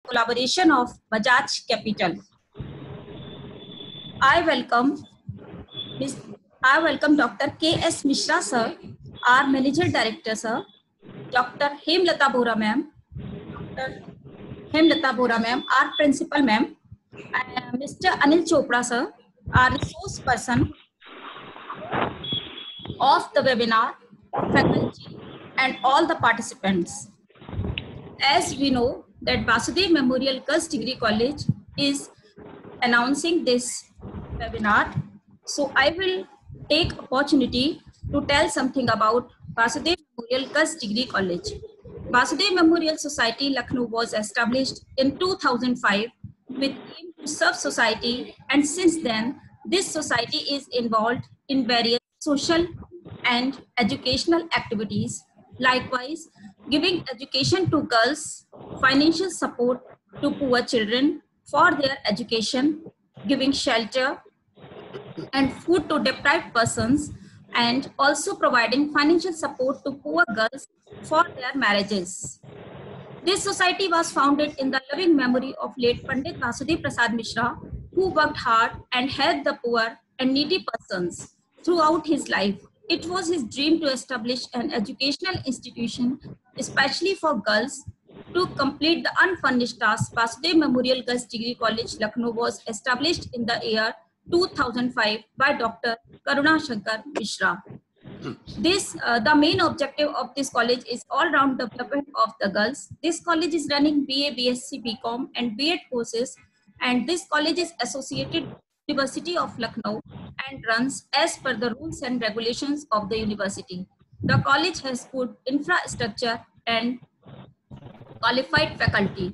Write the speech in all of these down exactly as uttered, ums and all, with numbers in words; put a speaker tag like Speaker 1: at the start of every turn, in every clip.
Speaker 1: collaboration of Bajaj Capital. I welcome Miss I welcome Doctor K S Mishra sir, our Manager Director sir, Doctor Hemlata Bora ma'am, Doctor Hemlata Bora ma'am, our Principal ma'am, and Mister Anil Chopra sir, our resource person of the webinar, faculty, and all the participants. As we know that Vasudev Memorial Girls Degree College is announcing this webinar, so I will take opportunity to tell something about Vasudev Memorial Girls Degree College. Vasudev Memorial Society Lucknow was established in two thousand five with aim to serve society, and since then this society is involved in various social and educational activities. Likewise, giving education to girls, financial support to poor children for their education, giving shelter and food to deprived persons, and also providing financial support to poor girls for their marriages. This society was founded in the loving memory of late Pandit Vasudev Prasad Mishra, who worked hard and helped the poor and needy persons throughout his life. It was his dream to establish an educational institution, especially for girls. To complete the unfurnished task, Vasudev Memorial Girls Degree College, Lucknow was established in the year two thousand five by Doctor Karuna Shankar Mishra. This, uh, the main objective of this college is all-round development of the girls. This college is running B A, B S c, B Com and B Ed courses, and this college is associated with University of Lucknow and runs as per the rules and regulations of the university. The college has good infrastructure and qualified faculty.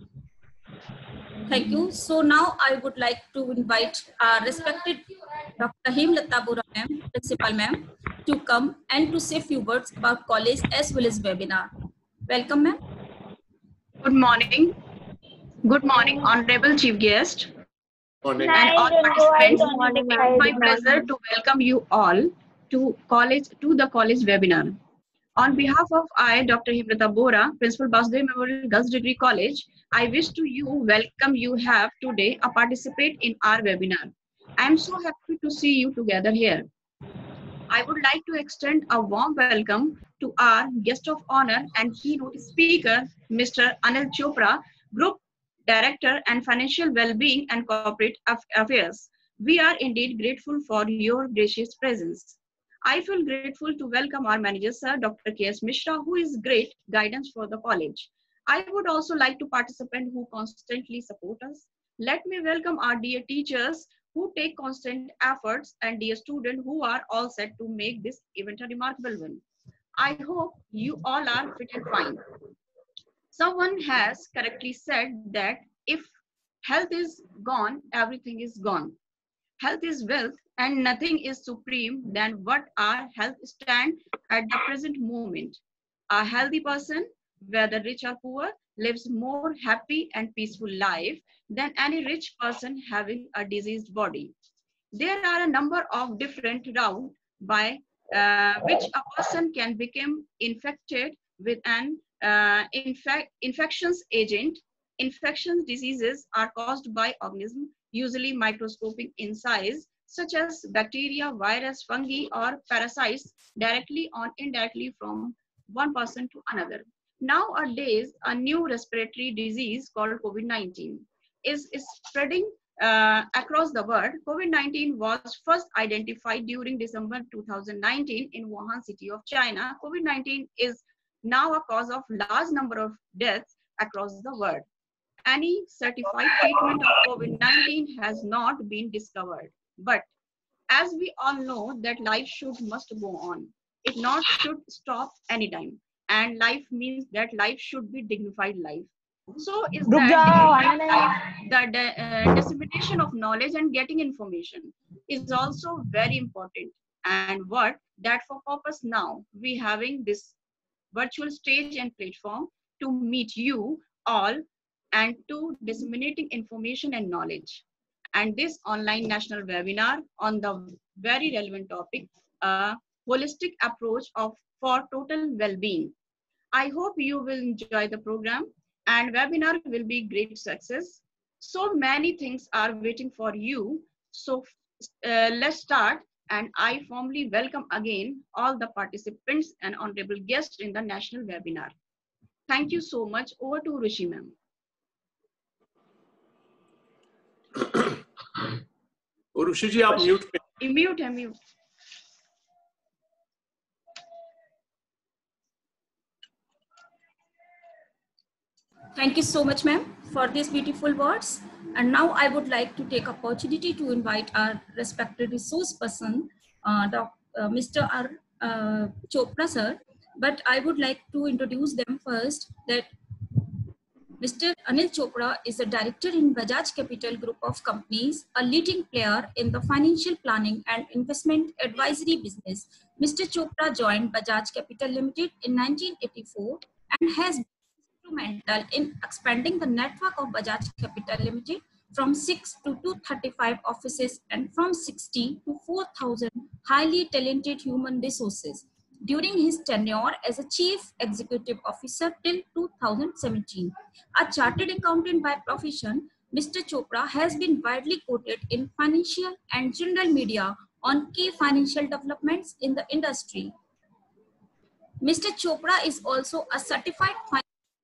Speaker 1: Thank you. So now I would like to invite our respected Doctor Hemlata Bora ma'am, Principal ma'am, to come and to say a few words about college as well as webinar. Welcome, ma'am.
Speaker 2: Good morning. Good morning, Honorable Chief Guest.
Speaker 3: Morning.
Speaker 2: And all participants. It's my pleasure to welcome you all to college to the college webinar. On behalf of I, Doctor Hemlata Bora, Principal Vasudev Memorial Girls Degree College, I wish to you welcome you have today a participate in our webinar. I am so happy to see you together here. I would like to extend a warm welcome to our guest of honor and keynote speaker, Mister Anil Chopra, Group Director and Financial Wellbeing and Corporate Affairs. We are indeed grateful for your gracious presence. I feel grateful to welcome our manager, Sir Doctor K S Mishra, who is great guidance for the college. I would also like to participants who constantly support us. Let me welcome our dear teachers who take constant efforts and dear students who are all set to make this event a remarkable one. I hope you all are fit and fine. Someone has correctly said that if health is gone, everything is gone. Health is wealth and nothing is supreme than what our health stand at the present moment. A healthy person, whether rich or poor, lives more happy and peaceful life than any rich person having a diseased body. There are a number of different routes by uh, which a person can become infected with an uh, infec infections agent. Infections diseases are caused by organisms usually microscopic in size, such as bacteria, virus, fungi, or parasites, directly or indirectly from one person to another. Nowadays, a new respiratory disease called COVID nineteen is, is spreading uh, across the world. COVID nineteen was first identified during December two thousand nineteen in Wuhan city of China. COVID nineteen is now a cause of large number of deaths across the world. Any certified treatment of COVID nineteen has not been discovered. But as we all know that life should must go on. It not should stop anytime. And life means that life should be dignified life. So is that dignified life, the uh, dissemination of knowledge and getting information is also very important. And what that for purpose now we having this virtual stage and platform to meet you all and to disseminating information and knowledge. And this online national webinar on the very relevant topic, a holistic approach of for total well-being. I hope you will enjoy the program and webinar will be great success. So many things are waiting for you. So uh, let's start, and I formally welcome again all the participants and honorable guests in the national webinar. Thank you so much. Over to Rishi ma'am.
Speaker 3: Rishi ji, आप mute पे.
Speaker 2: Mute है, mute.
Speaker 1: Thank you so much, ma'am, for these beautiful words. And now I would like to take opportunity to invite our respected resource person, uh, Doctor Uh, Mister R. Uh, Chopra, sir. But I would like to introduce them first. That Mister Anil Chopra is a director in Bajaj Capital Group of Companies, a leading player in the financial planning and investment advisory business. Mister Chopra joined Bajaj Capital Limited in nineteen eighty-four and has instrumental in expanding the network of Bajaj Capital Limited from six to two hundred thirty-five offices and from sixty to four thousand highly talented human resources during his tenure as a chief executive officer till two thousand seventeen. A chartered accountant by profession, Mister Chopra has been widely quoted in financial and general media on key financial developments in the industry. Mister Chopra is also a certified financial.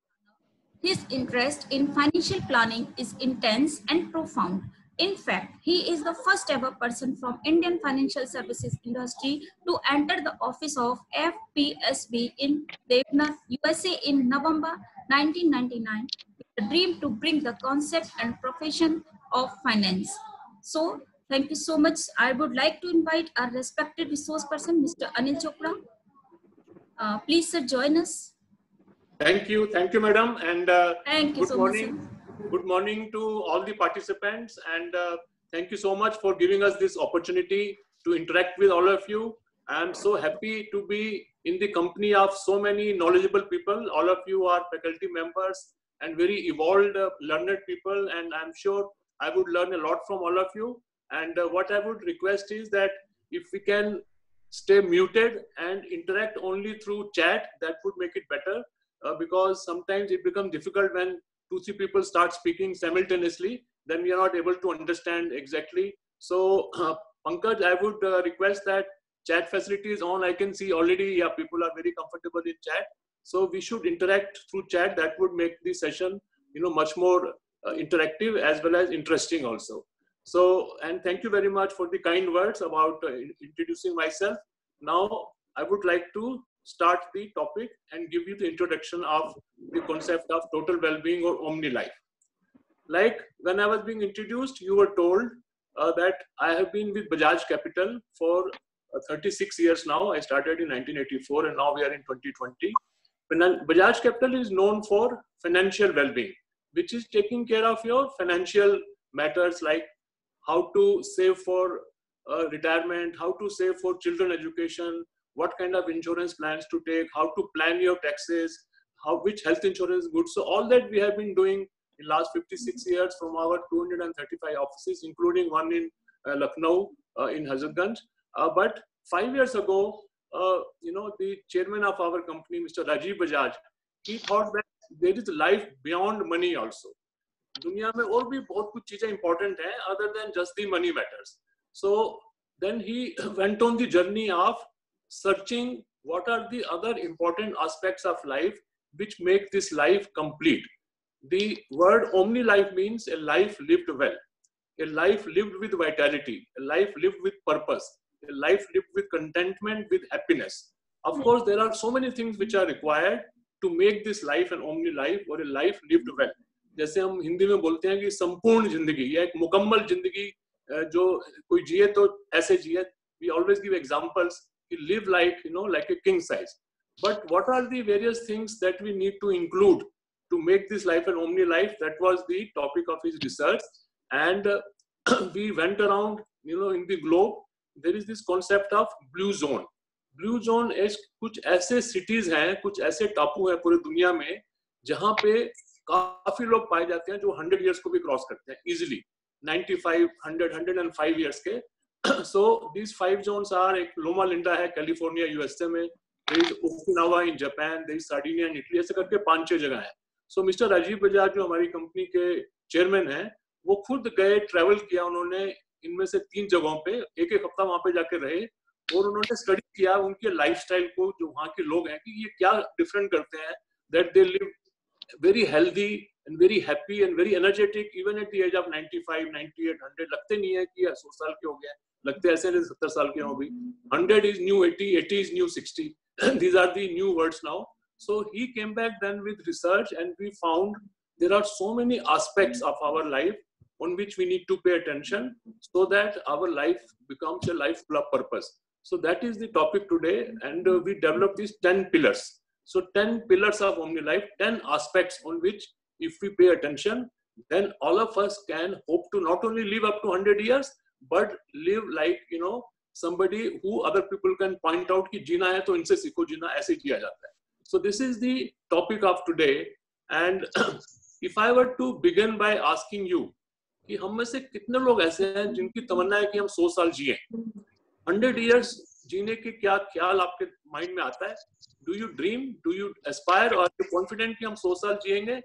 Speaker 1: His interest in financial planning is intense and profound. In fact, he is the first ever person from Indian financial services industry to enter the office of F P S B in Devnar, U S A in November nineteen ninety-nine with a dream to bring the concept and profession of finance. So, thank you so much. I would like to invite our respected resource person, Mister Anil Chopra. Uh, please, sir, join us.
Speaker 3: Thank you, thank you, madam, and uh,
Speaker 1: thank you
Speaker 3: good
Speaker 1: so
Speaker 3: morning.
Speaker 1: Much,
Speaker 3: good morning to all the participants, and uh, thank you so much for giving us this opportunity to interact with all of you. I am so happy to be in the company of so many knowledgeable people. All of you are faculty members and very evolved, uh, learned people, and I'm sure I would learn a lot from all of you. And uh, what I would request is that if we can stay muted and interact only through chat, that would make it better. Uh, because sometimes it becomes difficult when two, three people start speaking simultaneously, then we are not able to understand exactly. So, uh, Pankaj, I would uh, request that chat facility is on. I can see already, yeah, people are very comfortable in chat. So we should interact through chat. That would make the session, you know, much more uh, interactive as well as interesting also. So, and thank you very much for the kind words about uh, introducing myself. Now, I would like to start the topic and give you the introduction of the concept of total well-being or Omni Life. Like when I was being introduced, you were told uh, that I have been with Bajaj Capital for uh, thirty-six years now. I started in nineteen eighty-four and now we are in twenty twenty. Bajaj Capital is known for financial well-being, which is taking care of your financial matters like how to save for uh, retirement, how to save for children education, what kind of insurance plans to take, how to plan your taxes, how which health insurance is good. So all that we have been doing in last fifty-six years from our two hundred thirty-five offices, including one in uh, Lucknow, uh, in Hazratganj. Uh, but five years ago, uh, you know, the chairman of our company, Mister Rajiv Bajaj, he thought that there is life beyond money also. दुनिया में और भी बहुत कुछ चीजें important हैं other than just the money matters. So then he went on the journey of searching what are the other important aspects of life which make this life complete. The word Omni Life means a life lived well, a life lived with vitality, a life lived with purpose, a life lived with contentment, with happiness. Of course, there are so many things which are required to make this life an Omni Life or a life lived well. जैसे हम हिंदी में बोलते हैं कि संपूर्ण जिंदगी या एक मुकम्मल जिंदगी जो कोई जिए तो ऐसे जिए. We always give examples. Live like, you know, like a king size. But what are the various things that we need to include to make this life an Omni Life? That was the topic of his research. And uh, we went around, you know, in the globe. There is this concept of blue zone. Blue zone is कुछ ऐसे cities हैं, कुछ ऐसे टापू हैं पूरी दुनिया में जहाँ पे काफी लोग पाए जाते हैं जो one hundred years को भी क्रॉस करते हैं easily, ninety-five, one hundred, one hundred five years के. So these five zones are एक Loma Linda है कैलिफोर्निया यूएसए में, there is Okinawa in Japan, there is Sardinia in Italy, ऐसे करके पांच छह जगह हैं. सो मिस्टर राजीव बजाज जो हमारी कंपनी के चेयरमैन हैं, वो खुद गए, ट्रैवल किया उन्होंने इनमें से तीन जगहों पे, एक एक हफ्ता वहां पे जाके रहे और उन्होंने स्टडी किया उनके लाइफस्टाइल को, जो वहाँ के लोग हैं कि ये क्या डिफरेंट करते हैं, that they live very healthy and very happy and very energetic even at the age of ninety five, ninety eight, hundred. लगते नहीं है कि सौ साल के हो गए, लगते ऐसे नहीं सत्तर साल के हो भी। Hundred is new eighty, eighty is new sixty, these are the new words now. So he came back then with research and we found there are so many aspects of our life on which we need to pay attention so that our life becomes a life full of purpose. So that is the topic today, and uh, we developed these ten pillars. So ten pillars of Omni Life, ten aspects on which if we pay attention, then all of us can hope to not only live up to one hundred years, but live like, you know, somebody who other people can point out कि जीना है तो इनसे सीखो जीना, ऐसे जिया जाता है. So this is the topic of today, and if I were to begin by asking you कि हम में से कितने लोग ऐसे हैं जिनकी तमन्ना है कि हम सौ साल जिए, हंड्रेड इयर्स जीने के क्या ख्याल आपके माइंड में आता है? Do you dream, do you aspire, are you confident कि हम सौ साल जिएंगे?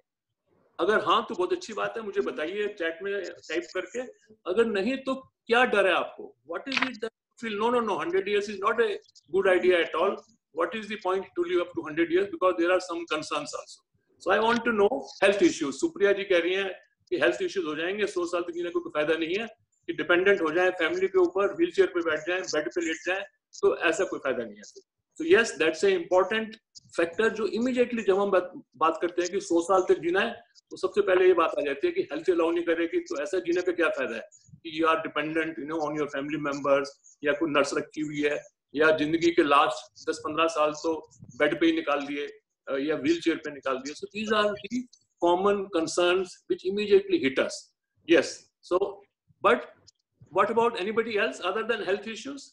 Speaker 3: अगर हाँ तो बहुत अच्छी बात है, मुझे बताइए चैट में टाइप करके. अगर नहीं तो क्या डर है आपको? What is it that feel no no no one hundred years is not a good idea at all? What is the point to live up to one hundred years? Because there are some concerns also. So I want to know health issues. Supriya ji कह रही हैं कि health issues हो जाएंगे, सौ साल तक जीने को कोई फायदा नहीं है, कि डिपेंडेंट हो जाए फैमिली के ऊपर, व्हील चेयर पे बैठ जाए, बेड पे लेट जाए, तो ऐसा कोई फायदा नहीं है. तो yes, that's a important factor जो इमीडिएटली जब हम बात, बात करते हैं कि सौ साल तक जीना है, तो सबसे पहले ये बात आ जाती है कि हेल्थ अलाउ नहीं करेगी तो ऐसा जीने पे क्या फायदा है कि you are dependent you know on your family members, या कोई नर्स रखी हुई है, या जिंदगी के लास्ट दस पंद्रह साल तो बेड पे ही निकाल दिए या व्हील चेयर पे निकाल दिए. So these are the common concerns which immediately hit us. Yes, so but what about anybody else other than health issues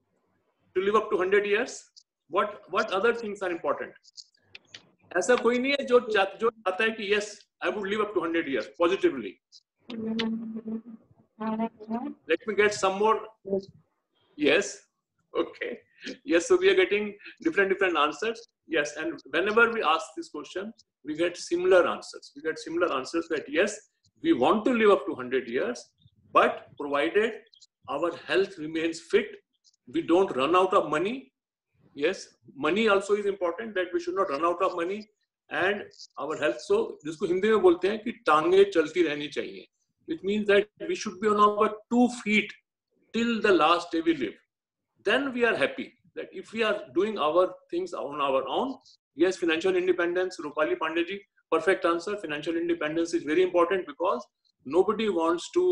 Speaker 3: to live up to hundred years? What what other things are important? ऐसा कोई नहीं है जो जो चाहता है कि yes I would live up to hundred years positively. Let me get some more. Yes. Okay. Yes. So we are getting different different answers. Yes. And whenever we ask this question, we get similar answers. We get similar answers that yes, we want to live up to one hundred years, but provided our health remains fit, we don't run out of money. Yes. Money also is important. That we should not run out of money and our health. So जिसको हिंदी में बोलते हैं कि टांगे चलती रहनी चाहिए. Which means that we should be on our two feet till the last day we live. Then we are happy that if we are doing our things on our own, yes, financial independence, Rupali Pandey ji, perfect answer. Financial independence is very important because nobody wants to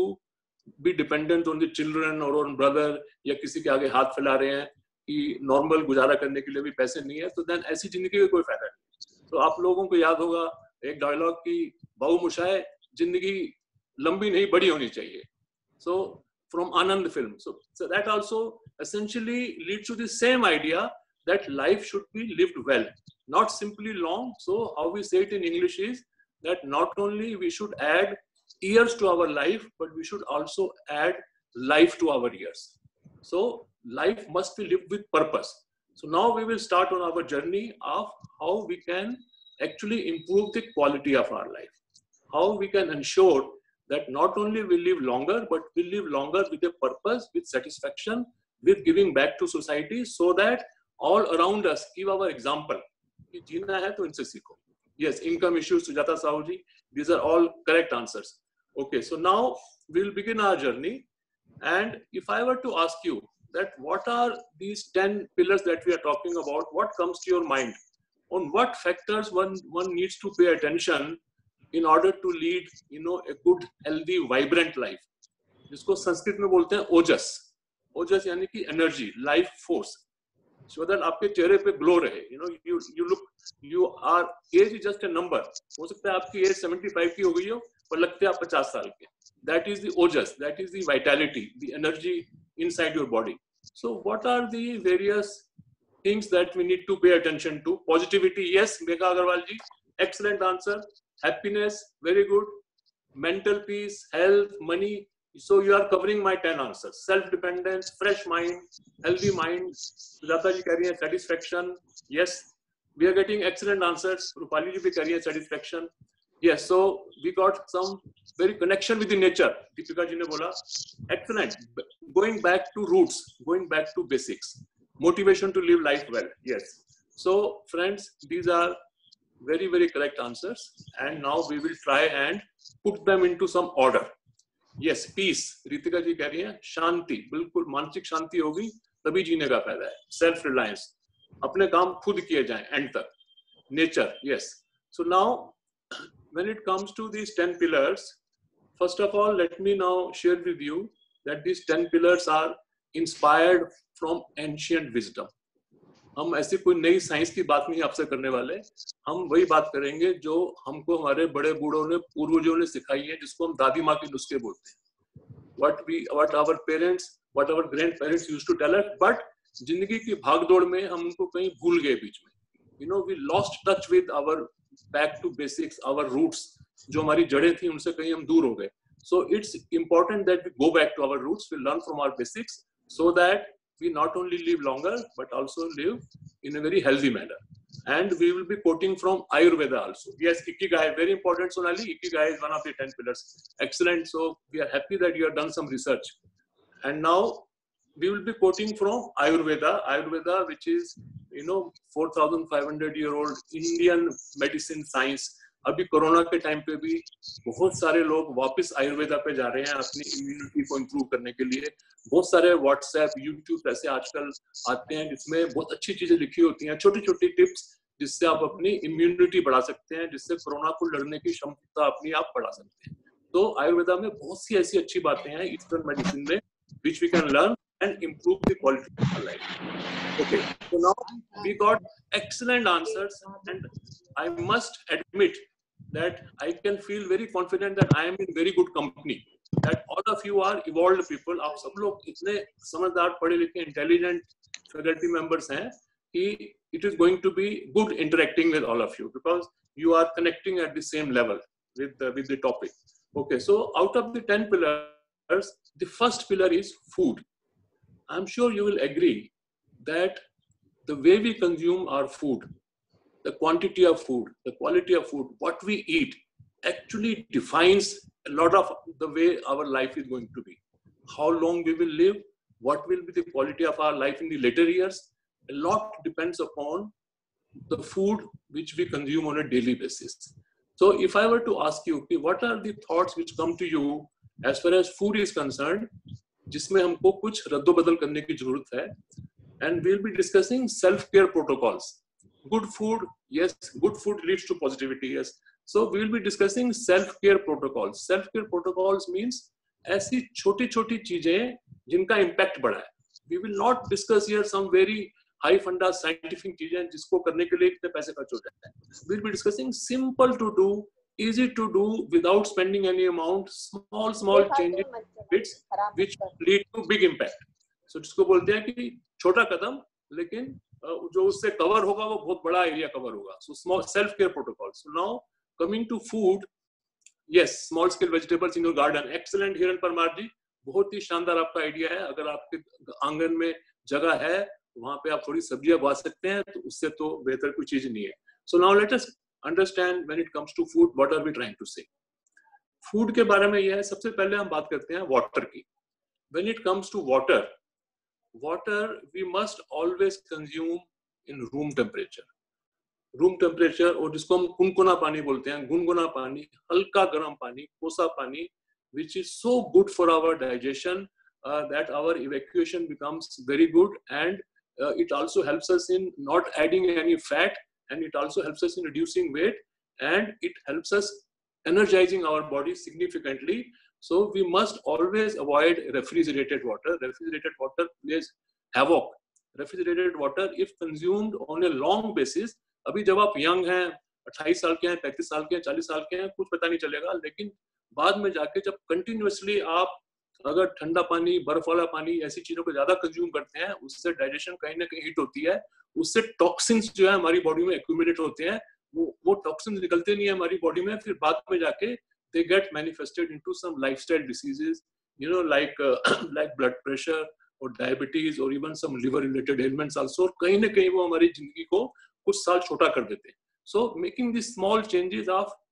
Speaker 3: be dependent on the children or on brother, या किसी के आगे हाथ फैला रहे हैं कि normal गुजारा करने के लिए भी पैसे नहीं है, तो देन ऐसी जिंदगी का कोई फायदा नहीं. तो आप लोगों को याद होगा एक डायलॉग की, बाबू मुशाए, जिंदगी लंबी नहीं बड़ी होनी चाहिए. So from Anand film, so, so that also essentially leads to the same idea that life should be lived well, not simply long. So how we say it in English is that not only we should add years to our life, but we should also add life to our years. So life must be lived with purpose. So now we will start on our journey of how we can actually improve the quality of our life, how we can ensure that not only we live longer, but we live longer with a purpose, with satisfaction, with giving back to society, so that all around us give our example. जीना है तो इनसे सीखो. Yes, income issues, Sujata Sahuji, these are all correct answers. Okay, so now we will begin our journey. And if I were to ask you that what are these ten pillars that we are talking about, what comes to your mind? On what factors one, one needs to pay attention in order to lead, you know, a good, healthy, vibrant life? जिसको संस्कृत में बोलते हैं ओजस. ओजस यानी कि energy, life force, so that आपके चेहरे पे ग्लो रहे. You know, you you look, you are, age is just a number. हो सकता है आपकी एज seventy-five की हो गई हो, पर लगते हैं आप fifty साल के. That is the ojas, that is the vitality, the energy inside your body. So what are the various things that we need to pay attention to? Positivity, yes, Megha Agarwal ji, excellent answer. Happiness, very good. Mental peace, health, money. So you are covering my ten answers. Self-dependence, fresh mind, healthy mind. Sujata ji keh rahi hai satisfaction. Yes, we are getting excellent answers. Rupali ji bhi keh rahi hai satisfaction. Yes, so we got some very connection with the nature. Deepika ji ne bola, excellent. Going back to roots, going back to basics, motivation to live life well. Yes. So friends, these are very very correct answers, and now we will try and put them into some order. Yes, peace. Ritika ji कह रही है शांति, बिल्कुल मानसिक शांति होगी तभी जीने का फायदा है. Self reliance, अपने काम खुद किए जाएं end तक. Nature, yes. So now, when it comes to these ten pillars, first of all, let me now share with you that these ten pillars are inspired from ancient wisdom. हम ऐसी कोई नई साइंस की बात नहीं आपसे करने वाले, हम वही बात करेंगे जो हमको हमारे बड़े बूढ़ों ने, पूर्वजों ने सिखाई है, जिसको हम दादी माँ के नुस्खे बोलते हैं. What we, what our parents, what our grandparents used to tell us, but जिंदगी की भागदौड़ में हम उनको कहीं भूल गए बीच में. You know, we lost touch with our back to basics, our roots. जो हमारी जड़ें थी उनसे कहीं हम दूर हो गए. So it's important that we go back to our roots, we learn from our basics, so that we not only live longer but also live in a very healthy manner. And we will be quoting from Ayurveda also. Yes, Ikigai, very important, Sonali. Ikigai is one of the ten pillars. Excellent. So we are happy that you have done some research. And now we will be quoting from Ayurveda. Ayurveda, which is, you know, four thousand five hundred year old Indian medicine science. अभी corona के time पे भी बहुत सारे लोग वापस आयुर्वेदा पे जा रहे हैं अपनी इम्यूनिटी को इम्प्रूव करने के लिए. बहुत सारे व्हाट्सएप, यूट्यूब ऐसे आजकल आते हैं जिसमें बहुत अच्छी चीजें लिखी होती हैं, छोटी छोटी टिप्स जिससे आप अपनी इम्यूनिटी बढ़ा सकते हैं, जिससे कोरोना को लड़ने की क्षमता अपनी आप बढ़ा सकते हैं. तो आयुर्वेदा में बहुत सी ऐसी अच्छी बातें हैं ईस्टर्न मेडिसिन में, which we can learn and improve the quality of our life. Okay, so now we got excellent answers, and I must admit that I can feel very confident that I am in very good company. That all of you are evolved people. आप सब लोग इतने समझदार, पढ़े लिखे, intelligent faculty members हैं कि it is going to be good interacting with all of you because you are connecting at the same level with the, with the topic. Okay, so out of the ten pillars, the first pillar is food. I'm sure you will agree that the way we consume our food, the quantity of food, the quality of food, what we eat actually defines a lot of the way our life is going to be. How long we will live, what will be the quality of our life in the later years, a lot depends upon the food which we consume on a daily basis. So if I were to ask you, okay, what are the thoughts which come to you as far as food is concerned, जिसमें हमको कुछ रद्दोबदल करने की जरूरत है, and we'll be discussing self-care protocols. Good food, yes, good food leads to positivity, yes. So we will be discussing self-care protocols. Self-care protocols means ऐसी छोटी छोटी चीजें जिनका impact बड़ा है. We will not discuss here some very high funda scientific चीजें जिसको करने के लिए इतने पैसे खर्च हो जाते हैं. We will be discussing simple to do, easy to do without spending any amount, small small changes which lead to big impact. So जिसको बोलते हैं कि छोटा कदम लेकिन जो उससे कवर होगा वो बहुत बड़ा एरिया कवर होगा. So small self care protocols. So now coming to food, yes, small scale vegetables in your garden. Excellent, हिरण परमार जी, बहुत ही शानदार आपका आइडिया है. अगर आपके आंगन में जगह है वहां पे आप थोड़ी सब्जियां उगा सकते हैं, तो उससे तो बेहतर कोई चीज नहीं है. So now let us understand when it comes to food, what are we trying to say? Food के बारे में यह है, सबसे पहले हम बात करते हैं water की. When it comes to water, water we must always consume in room temperature. Room temperature, और जिसको हम कुनकुना पानी बोलते हैं, गुनगुना पानी, हल्का गर्म पानी, कोसा पानी, which is so good for our digestion uh, that our evacuation becomes very good, and uh, it also helps us in not adding any fat, and it also helps us in reducing weight, and it helps us energizing our body significantly. So we must always avoid refrigerated water. Refrigerated water plays havoc. Refrigerated water, if consumed on a long basis, अभी जब आप young हैं, अट्ठाईस साल के हैं, पैंतीस साल के हैं, चालीस साल के हैं, कुछ पता नहीं चलेगा, लेकिन बाद में जाके जब कंटिन्यूअसली आप अगर ठंडा पानी, बर्फ वाला पानी, ऐसी चीजों को ज्यादा कंज्यूम करते हैं, उससे डाइजेशन कहीं ना कहीं हिट होती है, उससे टॉक्सिन्स जो है हमारी बॉडी में एक्यूमुलेट होते हैं, वो वो टॉक्सिन्स निकलते नहीं है हमारी बॉडी में, फिर बाद में जाके they get manifested into some lifestyle diseases, you know, like uh, like blood pressure or diabetes or even some liver related ailments also. कहीं ना कहीं वो हमारी जिंदगी को कुछ साल छोटा कर देते हैं. So making these small changes of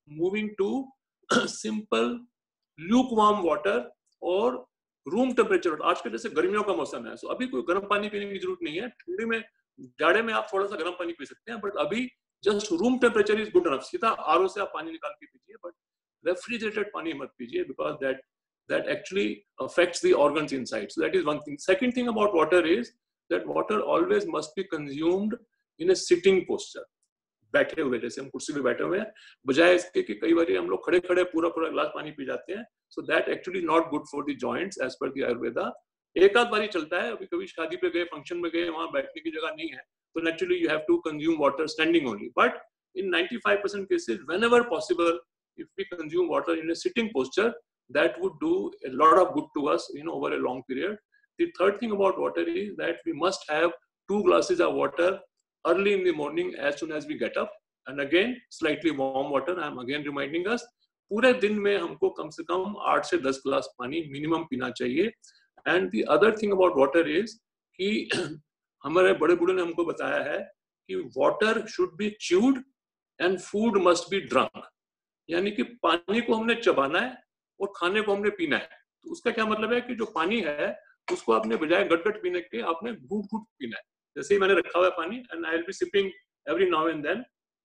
Speaker 3: moving to simple lukewarm water और रूम टेम्परेचर। आजकल जैसे गर्मियों का मौसम है, सो अभी कोई गर्म पानी पीने की जरूरत नहीं है। ठंडी में, जाड़े में आप थोड़ा सा गर्म पानी पी सकते हैं, बट अभी just room temperature is good enough. सीधा आरओ से आप पानी निकाल के पीजिए, बट रेफ्रिजरेटेड पानी मत पीजिए, because that that actually affects the organs inside. So that is one thing. Second thing about water is that water always must be consumed in a sitting posture. बैठे हुए, जैसे हम कुर्सी पे बैठे हुए हैं, बजाय इसके कि कई बार हम लोग खड़े खड़े पूरा पूरा ग्लास पानी पी जाते हैं. So that actually not good for the joints as per the Ayurveda. एक आध बारी चलता है, अभी कभी शादी पे गए, फंक्शन में गए, वहां बैठने की जगह नहीं है, तो naturally you have to consume water standing only. But in ninety-five percent cases, whenever possible, if we consume water in a sitting posture, that would do a lot of good to us, you know, over a long period. The third thing about water is that we must have two glasses of water early in the morning as soon as we get up, and again slightly warm water. I am again reminding us, पूरे दिन में हमको कम से कम आठ से दस glass पानी minimum पीना चाहिए. And the other thing about water is कि हमारे बड़े बूढ़े ने हमको बताया है कि water should be chewed and food must be drunk. यानी कि पानी को हमने चबाना है और खाने को हमने पीना है. तो उसका क्या मतलब है कि जो पानी है उसको आपने बजाय गट-गट पीने के आपने घूट-घूट पीना है. जैसे ही मैंने रखा हुआ है पानी, and I will be sipping every now and then.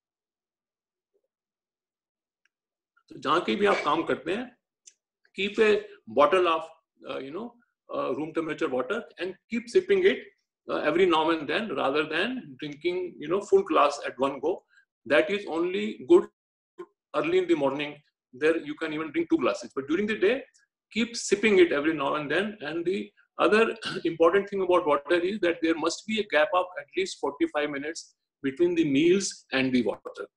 Speaker 3: तो जहाँ कहीं भी आप काम करते हैं, keep a bottle of uh, you know uh, room temperature water and keep sipping it uh, every now and then, rather than drinking you know full glass at one go. That is only good early in the morning. There you can even drink two glasses, but during the day keep sipping it every now and then. And the other important thing about water is that there must be a gap of at least forty-five minutes between the meals and the water.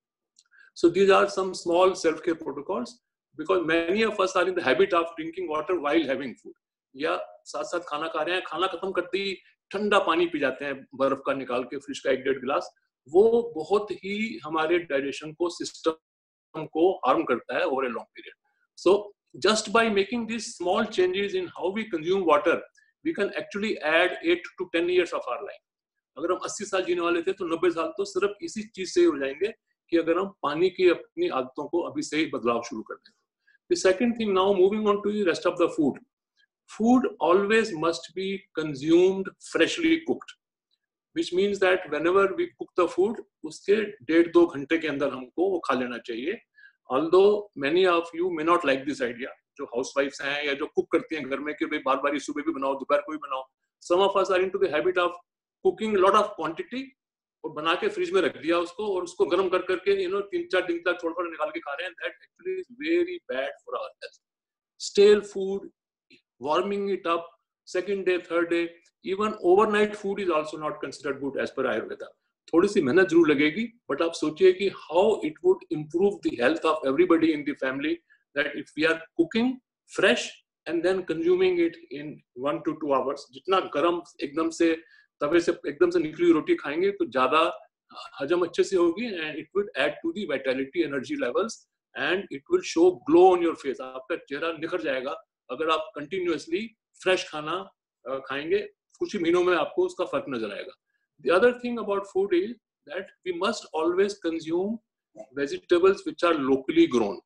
Speaker 3: So these are some small self-care protocols, because many of us are in the habit of drinking water while having food. या साथ साथ खाना खा रहे हैं, खाना खत्म करते ही ठंडा पानी पी जाते हैं, बर्फ का निकाल के फ्रिज का एक डेढ़ गिलास. वो बहुत ही हमारे डाइजेशन को, सिस्टम को हार्म करता है over a long period. So just by making these small changes in how we consume water, we can actually add eight to ten years of our life. अगर हम अस्सी साल जीने वाले थे तो नब्बे साल तो सिर्फ इसी चीज से ही हो जाएंगे कि अगर हम पानी की अपनी आदतों को अभी से ही बदलाव शुरू कर दें. The second thing, now moving on to the rest of the food. Food always must be consumed freshly cooked, which means that whenever we cook the food, उसके डेढ़ दो घंटे के अंदर हमको वो खा लेना चाहिए. Although many of you may not like this idea, जो housewives हैं या जो कुक करती हैं घर में कि भाई बार बार सुबह भी बनाओ, दोपहर को भी बनाओ. Some of us are into the habit of cooking a lot of quantity और बना के फ्रिज में रख दिया उसको, और उसको गर्म कर करके you know तीन चार दिन तक छोड़-छोड़ निकाल के खा रहे हैं. That actually is very bad for our health. Stale food, warming it up, second day, third day, even overnight food is also not considered good as per Ayurveda. थोड़ी सी मेहनत जरूर लगेगी, बट आप सोचिए कि how it would improve the health of everybody in the family, that if we are cooking fresh and then consuming it in one to two hours. जितना गर्म एकदम से तवे से एकदम से निकली रोटी खाएंगे तो ज्यादा हजम अच्छे से होगी, and it would add to the vitality, energy levels, and it will show glow on your face. आपका चेहरा निखर जाएगा अगर आप continuously fresh खाना खाएंगे. कुछ ही महीनों में आपको उसका फर्क नजर आएगा. The other thing about food is that we must always consume vegetables which are locally grown.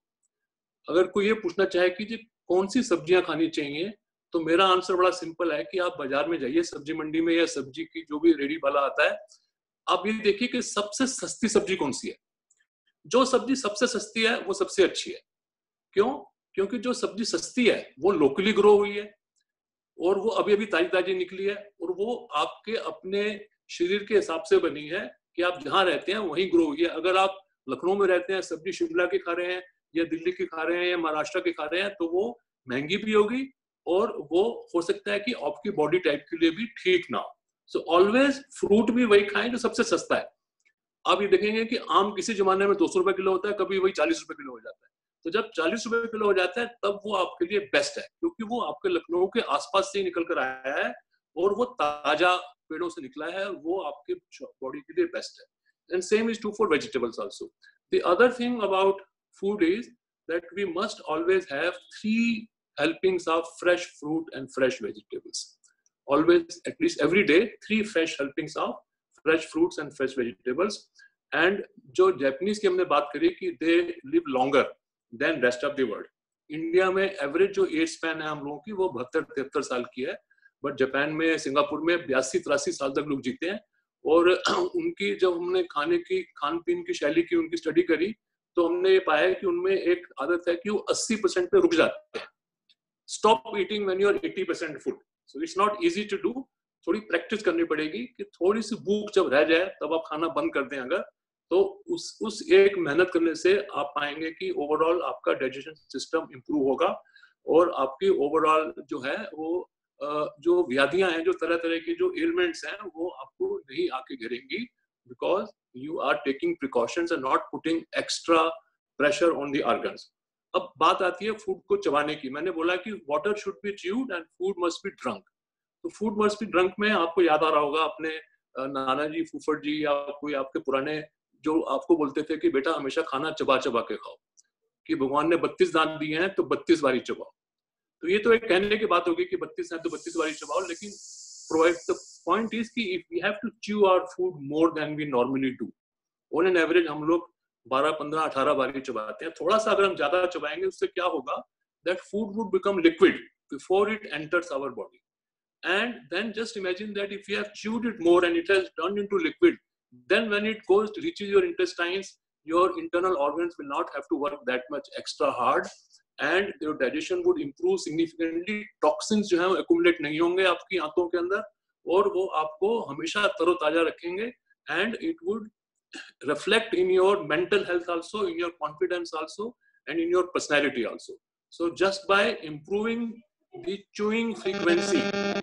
Speaker 3: अगर कोई ये पूछना चाहे कि जी कौन सी सब्जियां खानी चाहिए, तो मेरा आंसर बड़ा सिंपल है कि आप बाजार में जाइए, सब्जी मंडी में या सब्जी की जो भी रेडी वाला आता है, आप ये देखिए कि सबसे सस्ती सब्जी कौन सी है. जो सब्जी सबसे सस्ती है वो सबसे अच्छी है. क्यों? क्योंकि जो सब्जी सस्ती है वो लोकली ग्रो हुई है और वो अभी अभी ताजी ताजी निकली है, और वो आपके अपने शरीर के हिसाब से बनी है कि आप जहाँ रहते हैं वहीं ग्रो हुई है. अगर आप लखनऊ में रहते हैं, सब्जी शिमला की खा रहे हैं या दिल्ली की खा रहे हैं या महाराष्ट्र की खा रहे हैं, तो वो महंगी भी होगी और वो हो सकता है कि आपकी बॉडी टाइप के लिए भी ठीक ना हो. सो ऑलवेज फ्रूट भी वही खाएं जो सबसे सस्ता है. आप ये देखेंगे कि आम किसी जमाने में दो सौ रुपए किलो होता है, कभी वही चालीस रुपए किलो हो जाता है. तो जब चालीस रुपए किलो हो जाता है तब वो आपके लिए बेस्ट है, क्योंकि वो आपके लखनऊ के आसपास से ही निकल कर आया है और वो ताजा पेड़ों से निकला है, वो आपके बॉडी के लिए बेस्ट है. And same is true for vegetables also. The other thing about food is that we must always have three helpings of fresh fruit and fresh vegetables. Always, at least every day, three fresh helpings of fresh fruits and fresh vegetables. And जो Japanese की हमने बात करी कि they live longer than rest of the world, India में average जो age span है हम लोगों की वो बहत्तर तिहत्तर साल की है, बट जापान में सिंगापुर में बयासी तिरासी साल तक लोग जीते हैं। और उनकी जब हमने खाने की खान पीन की शैली की उनकी स्टडी करी तो हमने ये पाया कि उनमें एक आदत है कि वो अस्सी परसेंट पे रुक जाते हैं। Stop eating when you are eighty percent full, so it's not easy to do. थोड़ी प्रैक्टिस करनी पड़ेगी कि थोड़ी सी भूख जब रह जाए तब आप खाना बंद कर दें अगर, तो उस उस एक मेहनत करने से आप पाएंगे कि ओवरऑल आपका डाइजेशन सिस्टम इंप्रूव होगा और आपकी ओवरऑल जो है वो जो व्याधियां हैं, जो तरह तरह की जो एलिमेंट्स हैं वो आपको नहीं आके घेरेंगी, because you are taking precautions and not putting extra pressure on the organs. अब बात आती है फूड को चबाने की। मैंने बोला कि water should be chewed and food must be drunk. तो फूड मस्ट बी ड्रंक में आपको याद आ रहा होगा अपने नाना जी, फूफड़ जी या कोई आपके पुराने जो आपको बोलते थे कि बेटा हमेशा खाना चबा चबा के खाओ, कि भगवान ने बत्तीस दांत दिए हैं तो बत्तीस बारी चबाओ। तो ये तो एक कहने की बात होगी कि बत्तीस हैं तो बत्तीस बारी चबाओ, लेकिन प्रोवाइड द पॉइंट इज कि if we have to chew our food more than we normally do, on an average हम लोग बारह पंद्रह अठारह बारी चबाते हैं। थोड़ा सा अगर हम ज्यादा चबाएंगे उससे क्या होगा, that food would become liquid before it enters our body, and then just imagine that if you have chewed it more and it has turned into liquid, then when it goes to reaches your intestines, your internal organs will not have to work that much extra hard and your digestion would improve significantly. Toxins जो हैं वो accumulate नहीं होंगे आपकी आंतों के अंदर और वो आपको हमेशा तरोताजा रखेंगे, and it would reflect in your mental health also, in your confidence also, and in your personality also. So just by improving the chewing frequency,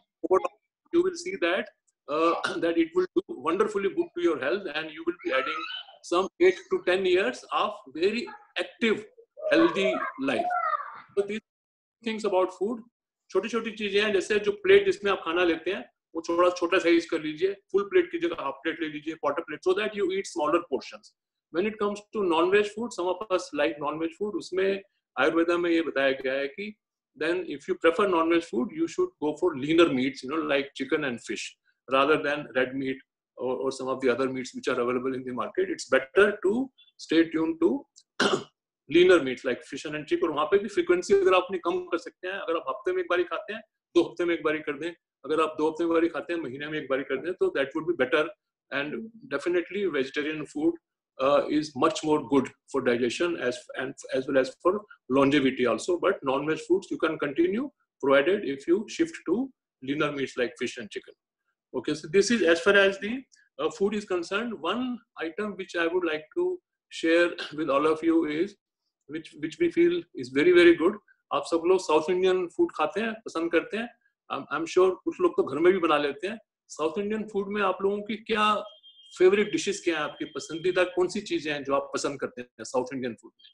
Speaker 3: you will see that uh, that it will do wonderfully good to your health, and you will be adding some eight to ten years of very active healthy life. So these things about food, छोटी छोटी चीजें हैं, जैसे जो plate जिसमें आप खाना लेते हैं वो थोड़ा छोटा साइज कर लीजिए, फुल प्लेट की जगह हाफ प्लेट ले लीजिए, quarter plate, so that you eat smaller portions. When it comes to non-veg food, some of us like non-veg food. उसमें आयुर्वेदा में ये बताया गया है कि then if you prefer non-veg food, you should go for leaner meats, you know, like chicken and fish, rather than red meat or, or some of the other meats which are available in the market. It's better to stay tuned to leaner meats like fish and chicken. और वहाँ पे भी frequency अगर आप अपनी कम कर सकते हैं, अगर आप हफ्ते में एक बारी खाते हैं, दो हफ्ते में एक बारी कर दें, अगर आप दो हफ्ते में एक बारी खाते हैं, महीने में एक बारी कर दें, तो that would be better. And definitely vegetarian food Uh, is much more good for digestion as and as well as for longevity also. But non-veg foods you can continue provided if you shift to leaner meats like fish and chicken. Okay, so this is as far as the uh, food is concerned. One item which I would like to share with all of you is which which we feel is very very good. आप सब लोग south Indian food खाते हैं, पसंद करते हैं. आई am sure कुछ लोग तो घर में भी बना लेते हैं. साउथ इंडियन फूड में आप लोगों की क्या फेवरेट डिशेस क्या हैं, आपकी पसंदीदा कौन सी चीजें हैं जो आप पसंद करते हैं साउथ इंडियन फूड में?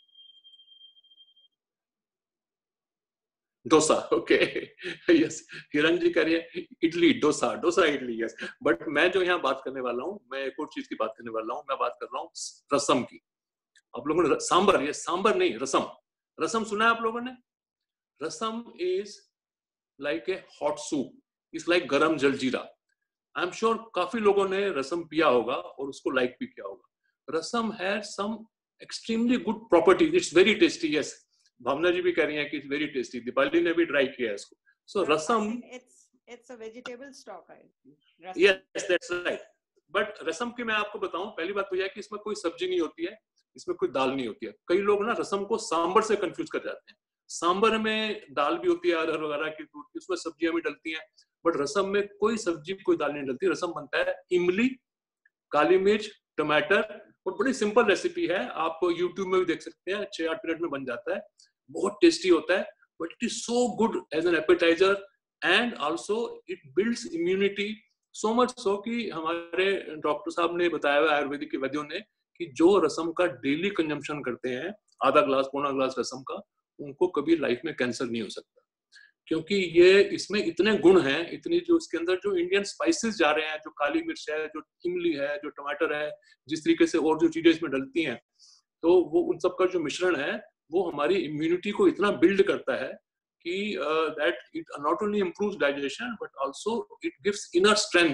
Speaker 3: डोसा, ओके, यस, हिरण जी कह रही है इडली, डोसा, डोसा इडली, यस. बट मैं जो यहाँ बात करने वाला हूँ, मैं एक और चीज की बात करने वाला हूँ. मैं बात कर रहा हूँ रसम की. आप लोगों ने सांबर, ये सांबर नहीं, रसम. रसम सुना है आप लोगों ने? Rasam is like a hot soup, is like गरम जलजीरा. आई एम श्योर काफी लोगों ने रसम पिया होगा और उसको लाइक भी किया होगा. Rasam has some extremely good properties. It's very tasty. Yes, Bhavna ji भी कह रही हैं कि इट्स वेरी टेस्टी. दीपाली ने भी ट्राई किया है इसको. So rasam,
Speaker 4: it's it's a vegetable stock.
Speaker 3: Yes, that's right. But rasam की मैं आपको बताऊं, पहली बात तो यह है कि इसमें कोई सब्जी नहीं होती है, इसमें कोई दाल नहीं होती है. कई लोग ना रसम को सांबर से कंफ्यूज कर जाते हैं. सांबर में दाल भी होती है अरहर वगैरह की, उसमें सब्जियां भी डलती हैं, बट रसम में कोई सब्जी कोई दाल नहीं डलती. रसम बनता है इमली, काली मिर्च, टमाटर, और बड़ी सिंपल रेसिपी है. आप यूट्यूब में भी देख सकते हैं, छह आठ मिनट में बन जाता है. बहुत टेस्टी होता है, but it is so good as an appetiser and also it builds immunity so much so कि हमारे डॉक्टर साहब ने बताया हुआ, आयुर्वेदिक के वैद्यों ने, कि जो रसम का डेली कंजम्पशन करते हैं, आधा ग्लास पौना ग्लास रसम का, उनको कभी लाइफ में कैंसर नहीं हो सकता. क्योंकि ये इसमें इतने गुण हैं, इतनी जो इसके अंदर जो इंडियन स्पाइसेस जा रहे हैं, जो काली मिर्च है, जो इमली है, जो टमाटर है, जिस तरीके से और जो चीजें इसमें डलती हैं, तो वो उन सब का जो मिश्रण है वो हमारी इम्यूनिटी को इतना बिल्ड करता है कि that it not only improves digestion but also it gives inner strength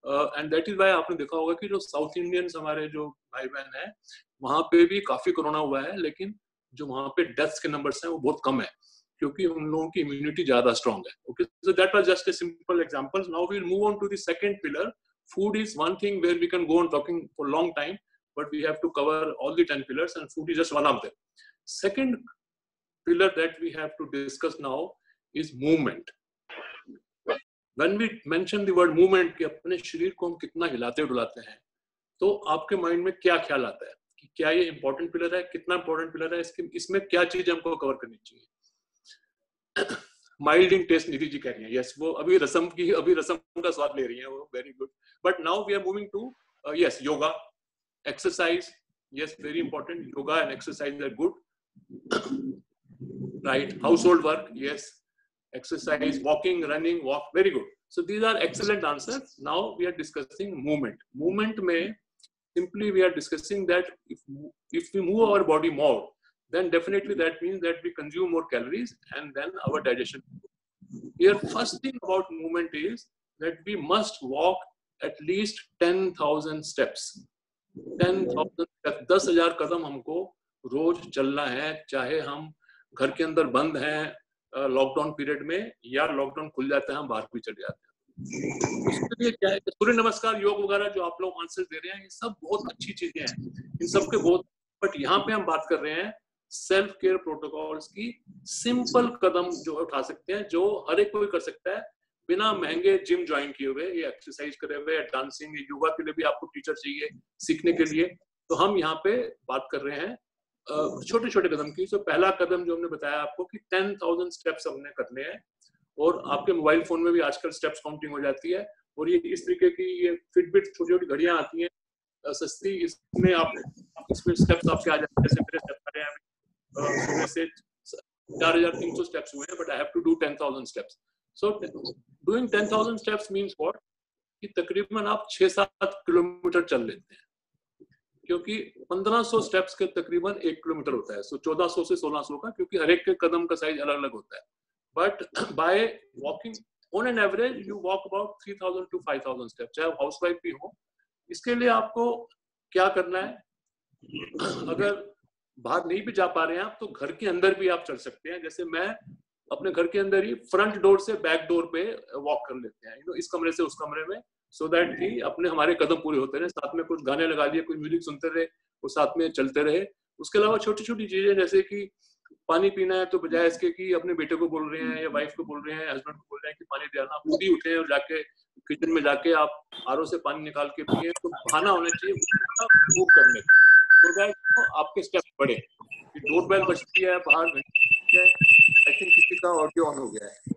Speaker 3: and that is why आपने देखा होगा कि जो साउथ इंडियंस हमारे जो भाई बहन है वहां पे भी काफी कोरोना हुआ है, लेकिन जो वहां पे डेथ्स के नंबर्स हैं वो बहुत कम है क्योंकि उन लोगों की इम्यूनिटी ज्यादा स्ट्रांग है. Okay, so that was just a simple example. Now we will move on to the second pillar. Food is one thing where we can go on talking for a long time, but we have to cover all the ten pillars, and food is just one of them. Second pillar that we have to discuss now is movement. When we mention the word movement, कि अपने शरीर को हम कितना हिलाते डुलाते हैं, तो आपके माइंड में क्या ख्याल आता है कि क्या ये इंपॉर्टेंट पिलर है, कितना इंपॉर्टेंट पिलर है, इसके इसमें क्या चीज हमको कवर करनी चाहिए. माइल्ड इन टेस्ट निधि जी कह रही हैं, यस, वो अभी रसम की अभी रसम का स्वाद ले रही हैं, वो very good. But now we are moving to yes yoga, exercise, yes, very important. Yoga and exercise are good, right. Household work, yes, exercise, walking, running, walk, very good. So these are excellent answers. Now we are discussing movement. Movement में simply we are discussing that if if we move our body more, then definitely that means that we consume more calories and then our digestion. Here, first thing about movement is that we must walk at least ten thousand steps. ten thousand steps, दस हजार कदम हमको रोज चलना है, चाहे हम घर के अंदर बंद हैं लॉकडाउन uh, पीरियड में, या लॉकडाउन खुल जाता है हम बाहर भी चले जाते हैं. उसके लिए क्या है, सूर्य नमस्कार, योग वगैरह जो आप लोग आंसर दे रहे हैं, ये सब बहुत अच्छी चीजें हैं, इन सब के बहुत. बट यहाँ पे हम बात कर रहे हैं सेल्फ केयर प्रोटोकॉल्स की, सिंपल कदम जो उठा सकते हैं, जो हर एक कोई कर सकता है बिना महंगे जिम ज्वाइन किए हुए या एक्सरसाइज करे हुए या डांसिंग. योगा के लिए भी आपको टीचर चाहिए सीखने के लिए. तो हम यहाँ पे बात कर रहे हैं छोटे छोटे कदम की. तो पहला कदम जो हमने बताया आपको कि टेन थाउजेंड स्टेप्स हमने करने हैं, और आपके मोबाइल फोन में भी आजकल स्टेप्स काउंटिंग हो जाती है, और ये इस तरीके की ये फिटबिट छोटी छोटी घड़ियां आती हैं सस्ती, इसमें आप इसमें स्टेप्स आपके आ जाते हैं. जैसे मेरे स्टेप्स आ रहे हैं सुबह से चार हजार तीन सौ स्टेप्स हुए हैं, but I have to do ten thousand steps. So doing ten thousand steps means what, कि तकरीबन आप छह सात किलोमीटर चल लेते हैं, क्योंकि पंद्रह सौ स्टेप्स के तकरीबन एक किलोमीटर होता है. सो चौदह सौ से सोलह सौ का, क्योंकि हर एक के कदम का साइज अलग अलग होता है. But by walking on an average you walk about three thousand to five thousand step, चाहे हाउस वाइफ भी हो. इसके लिए आपको क्या करना है, अगर बाहर नहीं भी जा पा रहे हैं आप, तो घर के अंदर भी आप चल सकते हैं. जैसे मैं अपने घर के अंदर ही फ्रंट डोर से बैक डोर पे वॉक कर लेते हैं, यू नो, इस कमरे से उस कमरे में, सो दैट कि अपने हमारे कदम पूरे होते रहे. साथ में कुछ गाने लगा दिए, कुछ म्यूजिक सुनते रहे और साथ में चलते रहे. उसके अलावा छोटी छोटी चीजें, जैसे कि पानी पीना है तो बजाय इसके कि अपने बेटे को बोल रहे हैं या वाइफ को बोल रहे हैं, हस्बैंड को बोल रहे हैं कि पानी देना, खुद ही उठे और जाके किचन में जाके आप आरओ से पानी निकाल के पिए. तो बहाना होना चाहिए मूव करने का, तो दैट आपके स्टेप बढ़े. डोर बेल बजती है बाहर, आई थिंक किसी का ऑडियो ऑन हो गया है,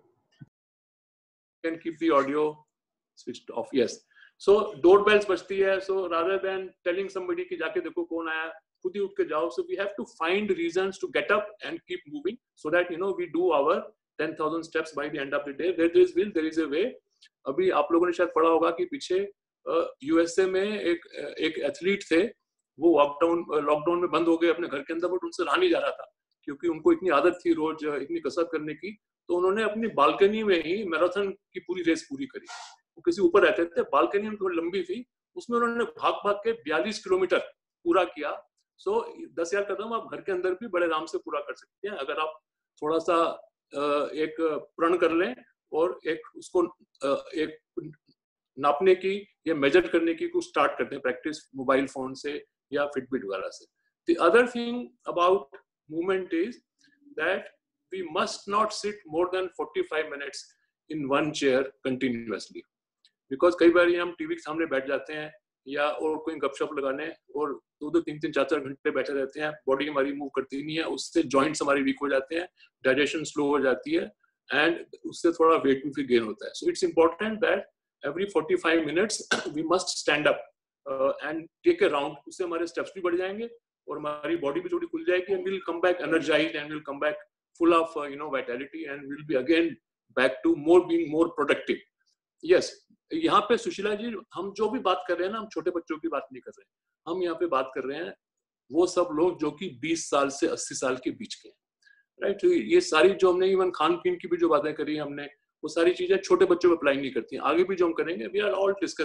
Speaker 3: can keep the audio switched off. Yes, so doorbells बजती है, so rather than telling somebody कि जाके देखो कौन आया, खुद ही उठ के जाओ. So we have to find reasons to get up and keep moving, so that you know we do our ten thousand steps by the end of the day. Where there is will, there is a way. अभी आप लोगों ने शायद पढ़ा होगा कि पीछे USA में एक एक एथलीट थे, वो लॉकडाउन लॉकडाउन में बंद हो गए अपने घर के अंदर, बट उनसे रहा नहीं जा रहा था क्योंकि उनको इतनी आदत थी रोज इतनी कसरत करने की. तो उन्होंने अपनी बालकनी में ही मैराथन की पूरी रेस पूरी करी. वो किसी ऊपर रहते थे, बालकनी में थोड़ी लंबी थी, उसमें उन्होंने भाग भाग के बयालीस किलोमीटर पूरा किया. सो दस हजार कदम आप घर के अंदर भी बड़े आराम से पूरा कर सकते हैं, अगर आप थोड़ा सा एक प्रण कर लें और एक उसको एक नापने की या मेजर करने की कुछ स्टार्ट करते हैं प्रैक्टिस मोबाइल फोन से या फिटबिट वगैरह से. The other thing about movement is that we must not sit more than forty five minutes in one chair continuously, because कई बार हम टीवी के सामने बैठ जाते हैं या और कोई गपशप लगाने और दो दो तीन तीन चार चार घंटे बैठे रहते हैं, बॉडी हमारी मूव करती नहीं है, उससे जॉइंट्स हमारे वीक हो जाते हैं, डाइजेशन स्लो हो जाती है, एंड उससे थोड़ा वेट भी फिर गेन होता है. So it's important that every forty five minutes we must stand up and take a round. उससे हमारे स्टेप्स भी बढ़ जाएंगे और हमारी बॉडी भी थोड़ी खुल जाएगी, and will come back energised and will come back full of you know vitality, and will be again back to more being more productive. Yes, यहाँ पे सुशीला जी, हम जो भी बात कर रहे हैं ना, हम छोटे बच्चों की बात नहीं कर रहे हैं, हम यहाँ पे बात कर रहे हैं वो सब लोग जो कि बीस साल से अस्सी साल के बीच के हैं, राइट. तो ये सारी जो हमने इवन खान पीन की भी जो बातें करी हमने, वो सारी चीजें छोटे बच्चों पे अप्लाई नहीं करती हैं. आगे भी जो हम करेंगे, we are all discussing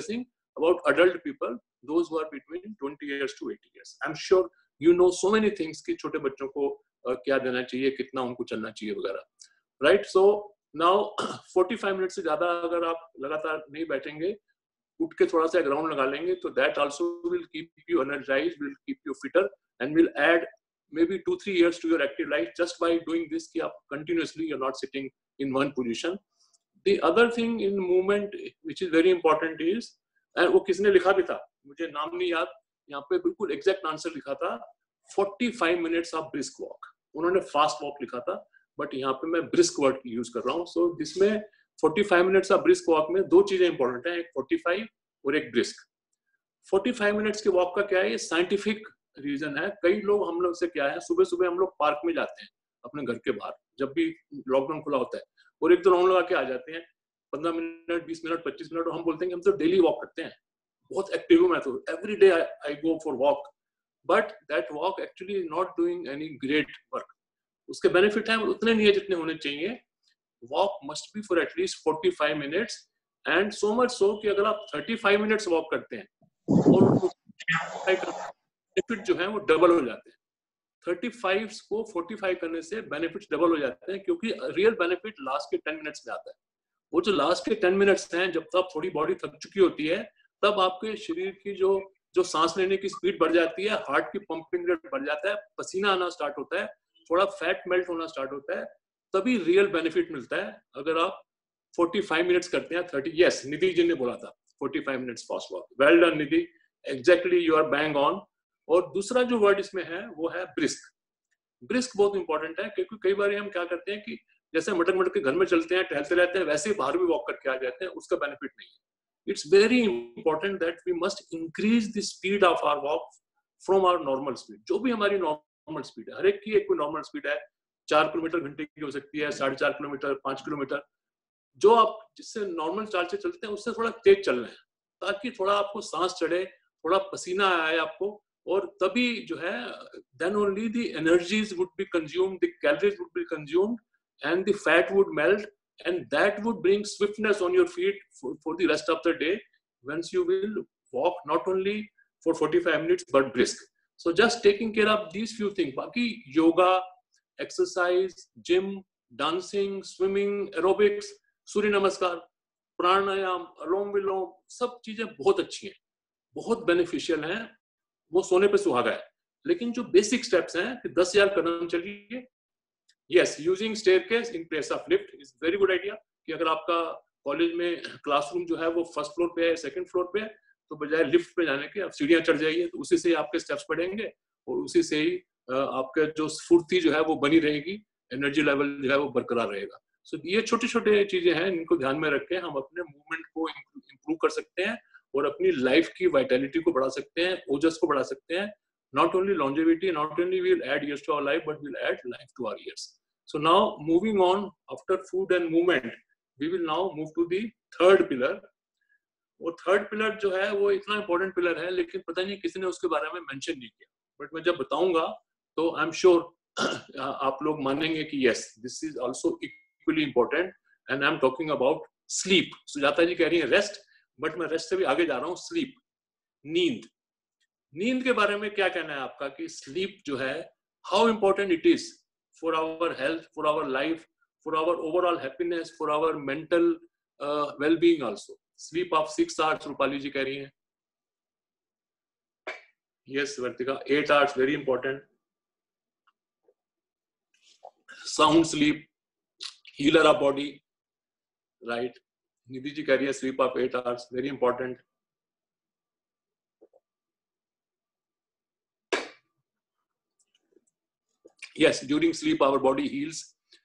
Speaker 3: about adult people, those who are between twenty years to eighty years. I'm sure you know so many things कि छोटे बच्चों को uh, क्या देना चाहिए, कितना उनको चलना चाहिए वगैरह, right? So now forty-five minute से ज़्यादा अगर आप लगातार नहीं बैठेंगे, उठ के थोड़ा सा ग्राउंड लगा लेंगे, तो that also will keep you energized, will keep you fitter, and will add maybe two three years to your active life just by doing this कि आप continuously you're not sitting in one position. The other thing in movement which is very important is, and वो किसने लिखा भी था, मुझे नाम नहीं याद, यहाँ पे बिल्कुल एग्जैक्ट आंसर लिखा था forty-five minutes of brisk walk. उन्होंने फास्ट वॉक लिखा था, बट यहाँ पे मैं ब्रिस्क वर्ड यूज कर रहा हूँ. सो so, जिसमें forty-five minutes of brisk walk में दो चीजें इंपॉर्टेंट हैं, एक forty-five और एक ब्रिस्क. forty-five मिनट्स के वॉक का क्या है, ये साइंटिफिक रीजन है. कई लोग हम लोग से क्या है, सुबह सुबह हम लोग पार्क में जाते हैं अपने घर के बाहर, जब भी लॉकडाउन खुला होता है, और एक दो राउंड लगा के आ जाते हैं, पंद्रह मिनट, बीस मिनट, पच्चीस मिनट, और हम बोलते हैं कि हम तो डेली वॉक करते हैं, बहुत एक्टिव हूं मैं तो, every day I go for walk. But that walk actually is not doing any great work. उसके बेनिफिट हैं उतने नहीं है जितने होने चाहिए. Walk must be for at least forty-five minutes, and so much so कि अगर आप thirty-five मिनट्स वॉक करते हैं और बेनिफिट जो है वो डबल हो जाते हैं. thirty-five को forty-five करने से बेनिफिट्स डबल हो जाते हैं, क्योंकि रियल बेनिफिट लास्ट के ten मिनट्स में आता है. वो जो लास्ट के ten मिनट्स हैं, जब तक थोड़ी बॉडी थक चुकी होती है, तब आपके शरीर की जो जो सांस लेने की स्पीड बढ़ जाती है, हार्ट की पंपिंग रेट बढ़ जाता है, पसीना आना स्टार्ट होता है, थोड़ा फैट मेल्ट होना स्टार्ट होता है, तभी रियल बेनिफिट मिलता है. अगर आप forty-five मिनट्स करते हैं, thirty, यस निधि जी ने बोला था forty-five minutes fast walk. Well done Nidhi, exactly you are bang on. और दूसरा जो वर्ड इसमें है वो है ब्रिस्क. ब्रिस्क बहुत इंपॉर्टेंट है, क्योंकि कई बार हम क्या करते हैं कि जैसे मटक मटक के घर में चलते हैं, टहलते रहते हैं, वैसे ही बाहर भी वॉक करके आ जाते हैं, उसका बेनिफिट नहीं है. It's very important that we must increase the speed of our walk from our normal speed. जो भी हमारी नॉर्मल स्पीड है, हर एक की एक कोई नॉर्मल स्पीड है, चार किलोमीटर घंटे की हो सकती है, साढ़े चार किलोमीटर, पांच किलोमीटर, जो आप जिससे नॉर्मल चाल से चलते हैं उससे थोड़ा तेज चलना है, ताकि थोड़ा आपको सांस चढ़े, थोड़ा पसीना आए आपको, और तभी जो है then only the energies would be consumed, the calories would be consumed, and the fat would melt, and that would bring swiftness on your feet for, for the rest of the day, once you will walk not only for forty-five minutes but brisk. So just taking care of these few things. Baki yoga, exercise, gym, dancing, swimming, aerobics, सूर्य नमस्कार, प्राणायाम, अलोम विलोम, सब चीजें बहुत अच्छी हैं, बहुत beneficial हैं. वो सोने पे सुहागा है. लेकिन जो बेसिक स्टेप्स हैं कि दस हजार कदम चलिए. Yes, using staircase in place of lift is very good idea. कि अगर आपका कॉलेज में क्लासरूम जो है वो फर्स्ट फ्लोर पे है, सेकंड फ्लोर पे है, तो बजाय लिफ्ट पे जाने के आप सीढ़ियां चढ़ जाइए, तो उसी से आपके स्टेप्स बढ़ेंगे और उसी से ही आपका जो स्फूर्ति जो है वो बनी रहेगी, एनर्जी लेवल जो है वो बरकरार रहेगा. सो so, ये छोटे छोटे चीजें हैं, इनको ध्यान में रख के हम अपने मूवमेंट को इम्प्रूव कर सकते हैं और अपनी लाइफ की वाइटैलिटी को बढ़ा सकते हैं, ओजस को बढ़ा सकते हैं. Not only longevity, not only will add years to our life, but will add life to our years. So now moving on, after food and movement, we will now move to the third pillar. वो third pillar जो है वो इतना important pillar है, लेकिन पता नहीं किसी ने उसके बारे में मेंशन नहीं किया, बट मैं जब बताऊंगा तो आई एम श्योर आप लोग मानेंगे कि yes, this is also equally important. And I am talking about sleep. Sujata ji कह रही है रेस्ट, बट मैं रेस्ट से भी आगे जा रहा हूँ, स्लीप, नींद. नींद के बारे में क्या कहना है आपका कि स्लीप जो है, how important it is for our health, for our life, for our overall happiness, for our mental well being also. Sleep of six hours Rupali ji कह रही हैं. Yes Vartika, eight hours very important. Sound sleep, healer of body, right. Nidhi ji कह रही है sleep of eight hours, very important. Yes, during sleep our body heals.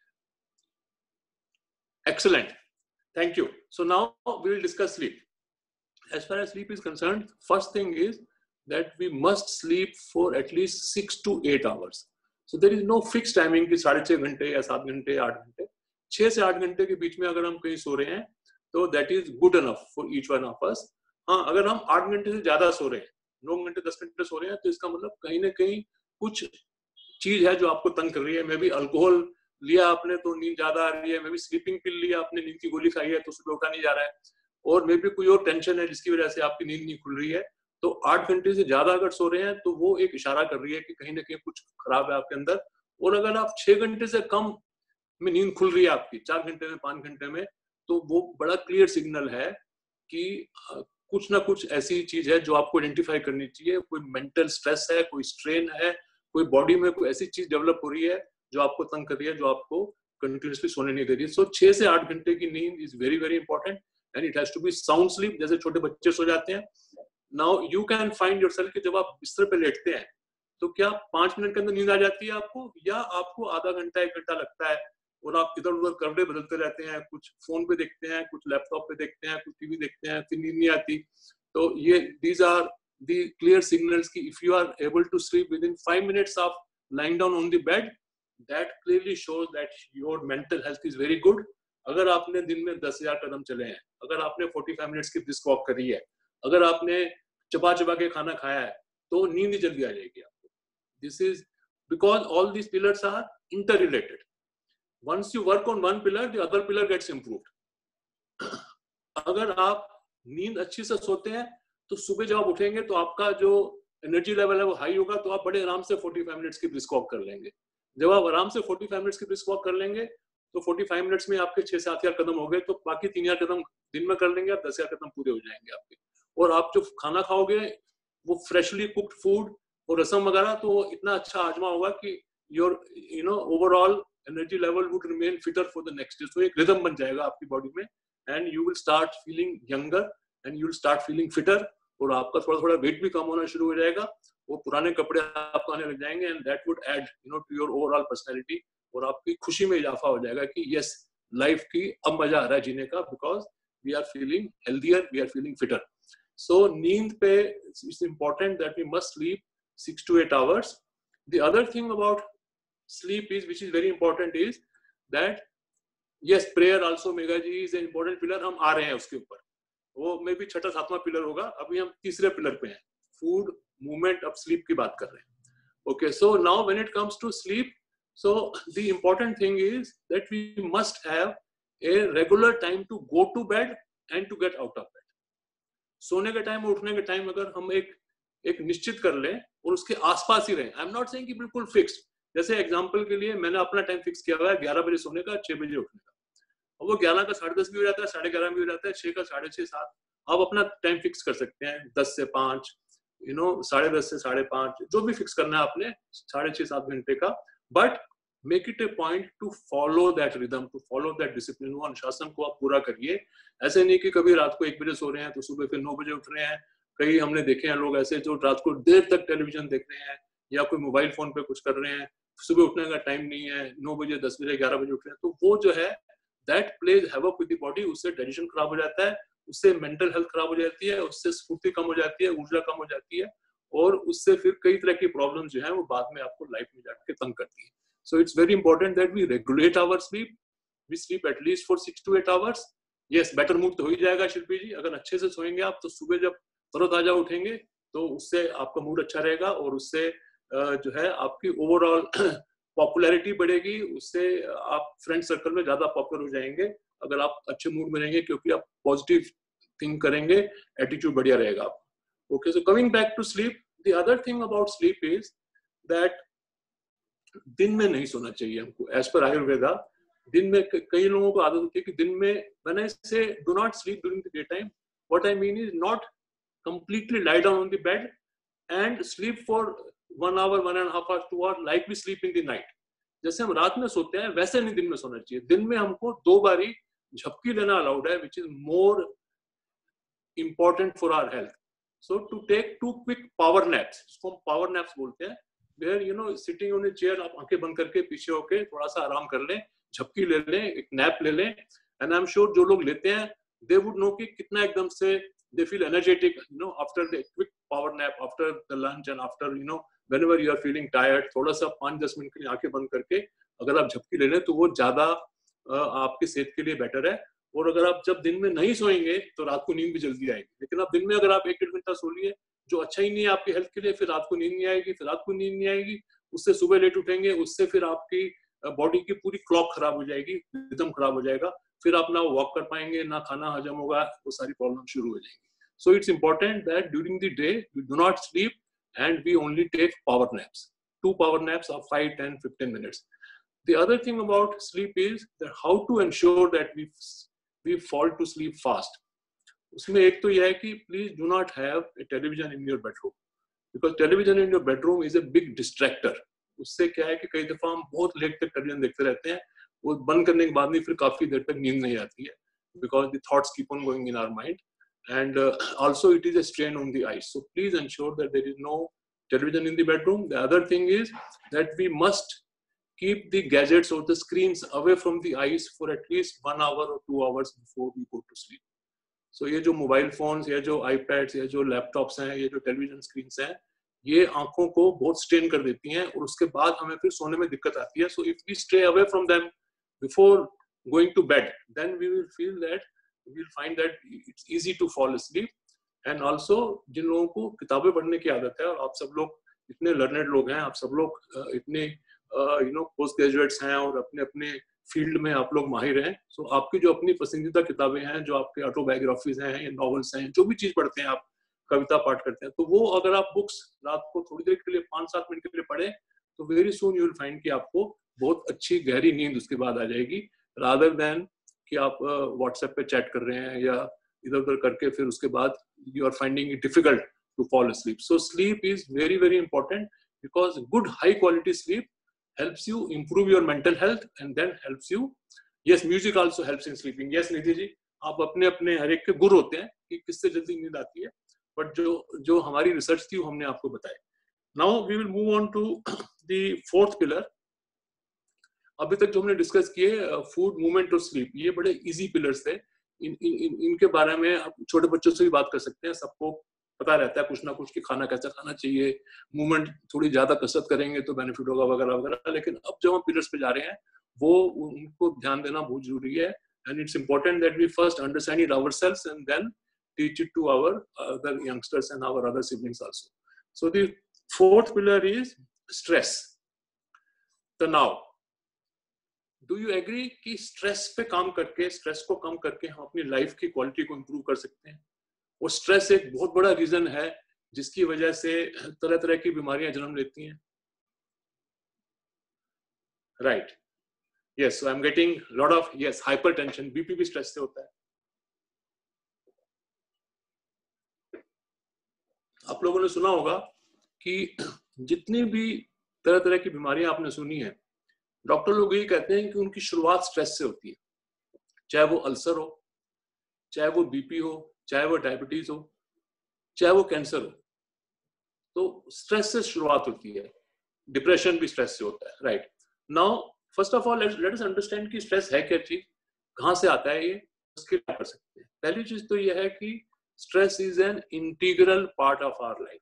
Speaker 3: Excellent, thank you. So now we will discuss sleep. As far as sleep is concerned, first thing is that we must sleep for at least six to eight hours. So there is no fixed timing कि साढ़े छह घंटे या सात घंटे, आठ घंटे, छह से आठ घंटे के बीच में अगर हम कहीं सो रहे हैं तो that is good enough for each one of us. हाँ, अगर हम आठ घंटे से ज्यादा सो रहे हैं, नौ घंटे दस घंटे सो रहे हैं, तो इसका मतलब कहीं ना कहीं कुछ चीज है जो आपको तंग कर रही है. मे बी अल्कोहल लिया आपने तो नींद ज्यादा आ रही है, मे बी स्लीपिंग पिल लिया आपने, नींद की गोली खाई है तो सुबह उठा नहीं जा रहा है, और मे बी कोई और टेंशन है जिसकी वजह से आपकी नींद नहीं खुल रही है, तो आठ घंटे से ज्यादा अगर सो रहे हैं तो वो एक इशारा कर रही है कि कहीं ना कहीं कुछ खराब है आपके अंदर। और अगर आप छह घंटे से कम में नींद खुल रही है आपकी, चार घंटे में, पांच घंटे में, तो वो बड़ा क्लियर सिग्नल है कि कुछ ना कुछ ऐसी चीज है जो आपको आइडेंटिफाई करनी चाहिए। कोई मेंटल स्ट्रेस है, कोई स्ट्रेन है, कोई बॉडी में कोई ऐसी चीज डेवलप हो रही है जो आपको तंग कर रही है, जो आपको कंटिन्यूसली सोने नहीं दे रही है। सो छह से आठ घंटे की नींद is very very important and it has to be sound sleep, जैसे छोटे बच्चे सो जाते हैं। Now you can find yourself कि जब आप बिस्तर पे लेटते हैं तो क्या पांच मिनट के अंदर नींद आ जाती है आपको, या आपको आधा घंटा एक घंटा लगता है और आप इधर उधर करवटे बदलते रहते हैं, कुछ फोन पे देखते हैं, कुछ लैपटॉप पे देखते हैं, कुछ टीवी देखते हैं, फिर नींद नहीं आती। तो ये these are the clear signals कि if you are able to sleep within five minutes of lying down on the bed, that clearly shows that your mental health is very good. अगर आपने दिन में दस हजार कदम चले हैं, अगर आपने पैंतालीस मिनट्स की ब्रिस्क वॉक करी है, अगर आपने चबा चबा के खाना खाया है, तो नींद ही जल्दी आ जाएगी आपको। This is because all these pillars are interrelated. Once you work on one pillar, the other pillar gets improved. अगर आप नींद अच्छी से सोते हैं तो सुबह जब आप उठेंगे तो आपका जो एनर्जी लेवल है वो हाई होगा, तो आप बड़े आराम से पैंतालीस मिनट्स की ब्रिस्क वॉक कर लेंगे। जब आप आराम से पैंतालीस मिनट्स की ब्रिस्क वॉक कर लेंगे तो पैंतालीस मिनट्स में आपके छह से सात हजार कदम हो गए, तो बाकी तीन हजार कदम दिन में कर लेंगे आप, दस हजार कदम पूरे हो जाएंगे आपके। और आप जो खाना खाओगे वो फ्रेशली कुक्ड फूड और रसम वगैरह, तो इतना अच्छा हाजमा होगा कि your you know overall energy level would remain fitter for the next day. So एक रिदम बन जाएगा आपकी बॉडी में and you will start feeling younger and you will start feeling fitter, और आपका थोड़ा थोड़ा वेट भी कम होना शुरू हो जाएगा, वो पुराने कपड़े आपको आने लग जाएंगे and that would add you know to your overall personality, और आपकी खुशी में इजाफा हो जाएगा कि यस लाइफ की अब मजा आ रहा है जीने का, because we are feeling healthier, we are feeling fitter. So नींद पे it's important that we must sleep six to eight hours. The other thing about sleep is which is very important is that yes prayer also Megha ji is an important pillar। हम आ रहे हैं उसके ऊपर, वो मे भी छठा सातवां पिलर होगा, अभी हम तीसरे पिलर पे हैं, फूड मूवमेंट, अब स्लीप की बात कर रहे हैं। Okay, so now when it comes to sleep, so the important thing is that we must have a regular time to go to bed and to get out of bed. सोने के time और उठने के time अगर हम एक एक निश्चित कर लें और उसके आसपास ही रहें, आई एम नॉट सेइंग कि बिल्कुल फिक्स्ड, जैसे एग्जांपल के लिए मैंने अपना टाइम फिक्स किया हुआ है ग्यारह बजे सोने का, छह बजे उठने का, और वो ग्यारह का साढ़े दस भी हो जाता है, साढ़े ग्यारह भी हो जाता है, छह का साढ़े छह सात, आप अपना टाइम फिक्स कर सकते हैं, दस से पांच, यू नो साढ़े दस से साढ़े पांच, जो भी फिक्स करना है आपने, साढ़े छह सात घंटे का, but make it a point to follow that rhythm, to follow that discipline, वो अनुशासन को आप पूरा करिए। ऐसे नहीं कि कभी रात को एक बजे सो रहे हैं तो सुबह फिर नौ बजे उठ रहे हैं। कई हमने देखे हैं लोग ऐसे जो रात को देर तक टेलीविजन देख रहे हैं या कोई मोबाइल फोन पे कुछ कर रहे हैं, सुबह उठने का टाइम नहीं है, नौ बजे दस बजे ग्यारह बजे उठ रहे हैं, तो वो जो है that plays havoc with the body, उससे डाइजेशन खराब हो जाता है, उससे मेंटल हेल्थ खराब हो जाती है, उससे स्फूर्ति कम हो जाती है, ऊर्जा कम हो जाती है, और उससे फिर कई तरह की प्रॉब्लम्स जो है वो बाद में आपको लाइफ में जाके तंग करती है। So it's very important that we regulate our sleep, we sleep at least for six to eight hours. Yes, better mood तो हो ही जाएगा शिल्पी जी, अगर अच्छे से सोएंगे आप तो सुबह जब तरोताजा उठेंगे तो उससे आपका मूड अच्छा रहेगा, और उससे जो है आपकी ओवरऑल पॉपुलैरिटी बढ़ेगी, उससे आप फ्रेंड सर्कल में ज्यादा पॉपुलर हो जाएंगे अगर आप अच्छे मूड में रहेंगे, क्योंकि आप पॉजिटिव थिंक करेंगे, एटीट्यूड बढ़िया रहेगा आपका। Okay, so coming back to sleep, the other thing about sleep is that दिन में नहीं सोना चाहिए हमको, एज पर आयुर्वेदा। दिन में कई लोगों को आदत होती है कि दिन में, when I say do not sleep during the day time, what I mean is not completely lie down on the bed and sleep for one hour, one and a half hours, two hours, like we sleep in the night. जैसे हम रात में सोते हैं वैसे नहीं दिन में सोना चाहिए। दिन में हमको दो बारी झपकी लेना अलाउड है, which is more important for our health. So to take two quick power naps, इसको हम power naps बोलते हैं, where you know sitting on a chair, आप आंखें बंद करके पीछे होके थोड़ा सा आराम कर लें, झपकी ले लें, एक नैप ले लें, and I'm sure जो लोग लेते हैं they would know कि कितना एकदम से they feel energetic, you know, after the quick power nap, after the lunch and after, you know, whenever you are feeling tired, थोड़ा सा पाँच दस मिनट के लिए आंखें बंद करके अगर आप झपकी ले लें तो वो ज्यादा आपकी सेहत के लिए बेटर है। और अगर आप जब दिन में नहीं सोएंगे तो रात को नींद भी जल्दी आएगी, लेकिन आप दिन में अगर आप एक डेढ़ घंटा सो लिए जो अच्छा ही नहीं है आपकी हेल्थ के लिए, फिर रात को नींद नहीं आएगी, फिर रात को नींद नहीं आएगी, उससे सुबह लेट उठेंगे, उससे फिर आपकी बॉडी की पूरी क्लॉक खराब हो जाएगी, रिदम खराब हो जाएगा, फिर आप ना वॉक कर पाएंगे, ना खाना हजम होगा, वो सारी प्रॉब्लम शुरू हो जाएंगी. So it's important that during the day we do not sleep and we only take power naps. Two power naps of five, ten, fifteen minutes. The other thing about sleep is that how to ensure that we we fall to sleep fast. उसमें एक तो यह है कि please do not have a television in your bedroom because television in your bedroom is a big distractor. उससे क्या है कि कई दफा हम बहुत लेट तक टेलीविजन देखते रहते हैं, वो बंद करने के बाद भी फिर काफी देर तक नींद नहीं आती है because the thoughts keep on going in our mind. And uh, also it is a strain on the eyes. So please ensure that there is no television in the bedroom. The other thing is that we must keep the gadgets or the screens away from the eyes for at least one hour or two hours before we go to sleep. So ये जो mobile phones या जो iPads या जो laptops हैं, ये जो television screens हैं, ये आंखों को बहुत स्ट्रेन कर देती हैं और उसके बाद हमें फिर सोने में दिक्कत आती है. So if we stay away from them before going to bed, then we will feel that we'll find that it's easy to fall asleep. And also जिन लोगों को किताबें पढ़ने की आदत है, और आप सब लोग इतने लर्नेड लोग हैं, आप सब लोग इतने यू नो पोस्ट ग्रेजुएट्स हैं और अपने अपने फील्ड में आप लोग माहिर हैं, सो so, आपकी जो अपनी पसंदीदा किताबें हैं, जो आपके ऑटोबायोग्राफीज हैं या नॉवेल्स हैं, जो भी चीज पढ़ते हैं, आप कविता पाठ करते हैं, तो वो अगर आप बुक्स रात को थोड़ी देर के लिए पाँच सात मिनट के लिए पढ़ें तो very soon you will find कि आपको बहुत अच्छी गहरी नींद उसके बाद आ जाएगी, रादर देन कि आप व्हाट्सएप पे चैट कर रहे हैं या इधर उधर करके फिर उसके बाद you are finding it difficult to fall asleep. So sleep is very very important because good high quality sleep helps you improve your mental health and then helps you. Yes, music also helps in sleeping. Yes, Nidhi ji, आप अपने अपने हर एक के गुर होते हैं कि किससे जल्दी नींद आती है, बट जो जो हमारी रिसर्च थी वो हमने आपको बताया. Now we will move on to the fourth pillar. अभी तक जो हमने डिस्कस किए फूड, मूवमेंट और स्लीप, ये बड़े इजी पिलर्स थे. इन, इन, इन इनके बारे में आप छोटे बच्चों से भी बात कर सकते हैं, सबको पता रहता है कुछ ना कुछ कि खाना कैसा खाना चाहिए, मूवमेंट थोड़ी ज्यादा कसरत करेंगे तो बेनिफिट होगा वगैरह वगैरह. लेकिन अब जब हम पिलर्स पे जा रहे हैं वो उनको ध्यान देना बहुत जरूरी है. And it's important that we first understand it ourselves and then teach it to our other youngsters and our other siblings also. So the fourth pillar is stress, तनाव. डू यू एग्री कि stress पे काम करके, stress को कम करके हम अपनी life की क्वालिटी को इंप्रूव कर सकते हैं? और स्ट्रेस एक बहुत बड़ा रीजन है जिसकी वजह से तरह तरह की बीमारियां जन्म लेती हैं. Right, yes, so I am getting lot of yes hypertension, BP भी स्ट्रेस से होता है. आप लोगों ने सुना होगा कि जितनी भी तरह तरह की बीमारियां आपने सुनी है, डॉक्टर लोग ये कहते हैं कि उनकी शुरुआत स्ट्रेस से होती है. चाहे वो अल्सर हो, चाहे वो बीपी हो, चाहे वो डायबिटीज हो, चाहे वो कैंसर हो, तो स्ट्रेस से शुरुआत होती है. डिप्रेशन भी स्ट्रेस से होता है. Right, now first of all let us understand कि स्ट्रेस है क्या चीज, कहां से आता है, ये उसके क्या कर सकते हैं. पहली चीज तो ये है कि stress is an integral part of our life.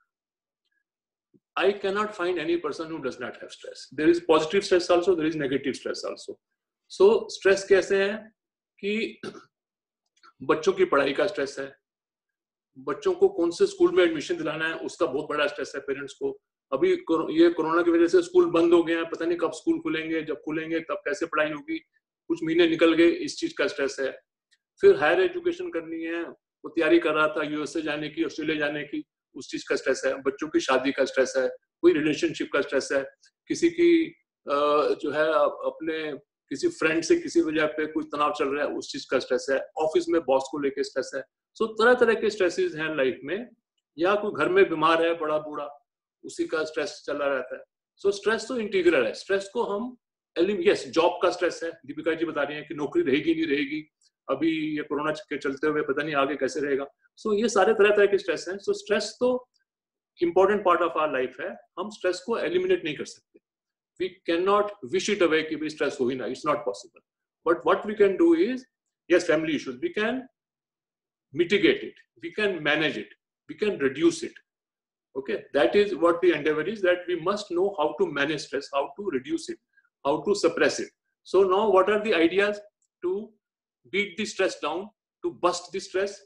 Speaker 3: I cannot find any person who does not have stress. There is positive stress also, there is negative stress also. So stress कैसे है कि बच्चों की पढ़ाई का स्ट्रेस है, बच्चों को कौन से स्कूल में एडमिशन दिलाना है उसका बहुत बड़ा स्ट्रेस है पेरेंट्स को. अभी ये कोरोना की वजह से स्कूल बंद हो गए हैं, पता नहीं कब स्कूल खुलेंगे, जब खुलेंगे तब कैसे पढ़ाई होगी, कुछ महीने निकल गए, इस चीज का स्ट्रेस है. फिर हायर एजुकेशन करनी है, वो तैयारी कर रहा था यूएसए जाने की, ऑस्ट्रेलिया जाने की, उस चीज का स्ट्रेस है. बच्चों की शादी का स्ट्रेस है, कोई रिलेशनशिप का स्ट्रेस है, किसी की जो है अपने किसी फ्रेंड से किसी वजह पे कोई तनाव चल रहा है, उस चीज का स्ट्रेस है. ऑफिस में बॉस को लेके स्ट्रेस है. सो तरह तरह के स्ट्रेसेस हैं लाइफ में. या कोई घर में बीमार है बड़ा बूढ़ा, उसी का स्ट्रेस चला रहता है. सो स्ट्रेस तो इंटीग्रल है. स्ट्रेस को हम यस, जॉब का स्ट्रेस है, दीपिका जी बता रही है कि नौकरी रहेगी नहीं रहेगी, अभी ये कोरोना के चलते हुए पता नहीं आगे कैसे रहेगा. सो so, ये सारे तरह तरह के स्ट्रेस हैं. सो so, स्ट्रेस तो important part of our life है. हम स्ट्रेस को एलिमिनेट नहीं कर सकते. We can not wish it away कि भाई स्ट्रेस हो ही ना, it's not possible. But what we can do is, yes, family issues we can mitigate it, we can manage it, we can reduce it. Okay, that is what the endeavor is, that we must know how to manage stress, how to reduce it, how to suppress it. So now what are the ideas to beat the stress down, to bust the stress?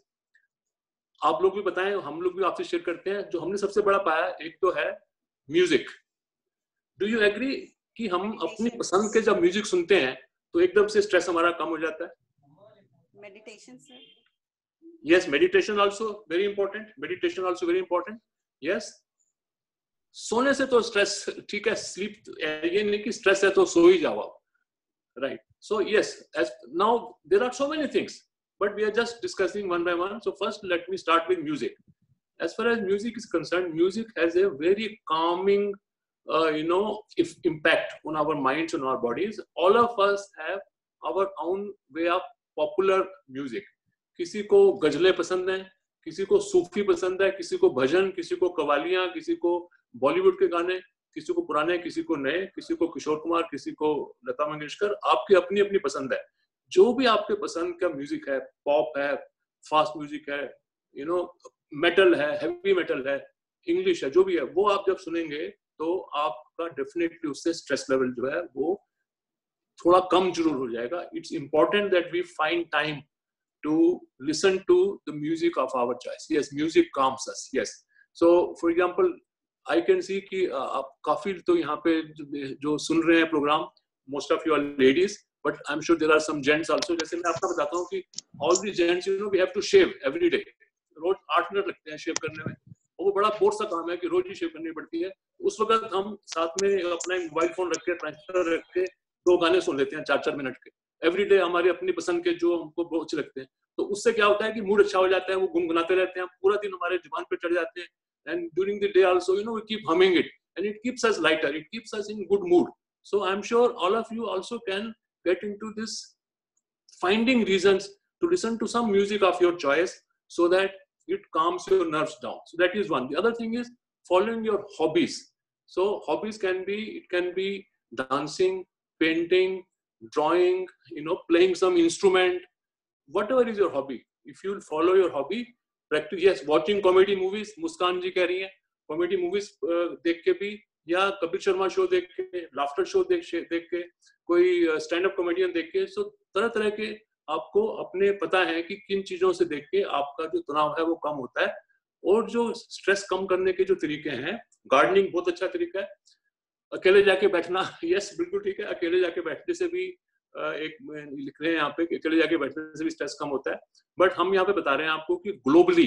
Speaker 3: आप लोग भी बताएं, हम लोग भी आपसे share करते हैं. जो हमने सबसे बड़ा पाया, एक तो है म्यूजिक. डू यू एग्री कि हम अपनी पसंद के जब म्यूजिक सुनते हैं तो एकदम से स्ट्रेस हमारा कम हो जाता है.
Speaker 4: Meditation, sir.
Speaker 3: Yes, meditation also very important. Meditation also very important. Yes. सोने से तो स्ट्रेस ठीक है, स्लीप ये नहीं कि स्ट्रेस है तो सो ही जाओ आप, right. So yes, as now there are so many things but we are just discussing one by one. So first let me start with music. As far as music is concerned, music has a very calming uh, you know if impact on our minds and our bodies. All of us have our own way of popular music. किसी को गजलें पसंद हैं, किसी को सूफी पसंद है, किसी को भजन, किसी को कवालियां, किसी को बॉलीवुड के गाने, किसी को पुराने, किसी को नए, किसी को किशोर कुमार, किसी को लता मंगेशकर. आपकी अपनी अपनी पसंद है. जो भी आपके पसंद का म्यूजिक है, पॉप है, फास्ट म्यूजिक है, यू नो मेटल है, हैवी मेटल है, इंग्लिश है, जो भी है, वो आप जब सुनेंगे तो आपका डेफिनेटली उससे स्ट्रेस लेवल जो है वो थोड़ा कम जरूर हो जाएगा. It's important that we find time to listen to the music of our choice. Yes, music calms us. Yes. So, for example, I can see कि आप काफी तो यहाँ पे जो सुन रहे हैं programme, most of you are ladies, but I'm sure there are some gents also. जैसे मैं आपको बताता हूँ कि all the gents, you know, we have to shave every day. रोज आठ मिनट लगते हैं शेव करने में. वो बड़ा बोर सा काम है कि रोज ही शेव करनी पड़ती है. उस वक्त हम साथ में अपना मोबाइल फोन रख के, ट्रांसफर रख के दो गाने सुन लेते हैं चार चार मिनट के. एवरी डे हमारी अपनी पसंद के जो हमको बहुत अच्छे लगते हैं. तो उससे क्या होता है कि मूड अच्छा हो जाता है, वो गुनगुनाते रहते हैं, पूरा दिन हमारे जुबान पे चढ़ जाते हैं. And during the day also, you know, we keep humming it and it keeps us lighter, it keeps us in good mood. So I am sure all of you also can get into this finding reasons to listen to some music of your choice so that it calms your nerves down. So that is one. The other thing is following your hobbies. So hobbies can be, it can be dancing, painting, drawing, you know, playing some instrument, whatever is your hobby. If you follow your hobby, practice. Yes, watching comedy movies. Muskan ji कह रही है comedy movies uh, देख के भी, या Kapil Sharma show देख के, laughter show देख देख के, कोई स्टैंड अप कॉमेडियन देख के. सो तरह तरह के आपको अपने पता है कि किन चीजों से देख के आपका जो तनाव है वो कम होता है. और जो स्ट्रेस कम करने के जो तरीके हैं, गार्डनिंग बहुत अच्छा तरीका है. अकेले जाके बैठना, यस बिल्कुल ठीक है, अकेले जाके बैठने से भी एक लिख रहे हैं यहाँ पे कि अकेले जाके बैठने से भी स्ट्रेस कम होता है. बट हम यहाँ पे बता रहे हैं आपको कि ग्लोबली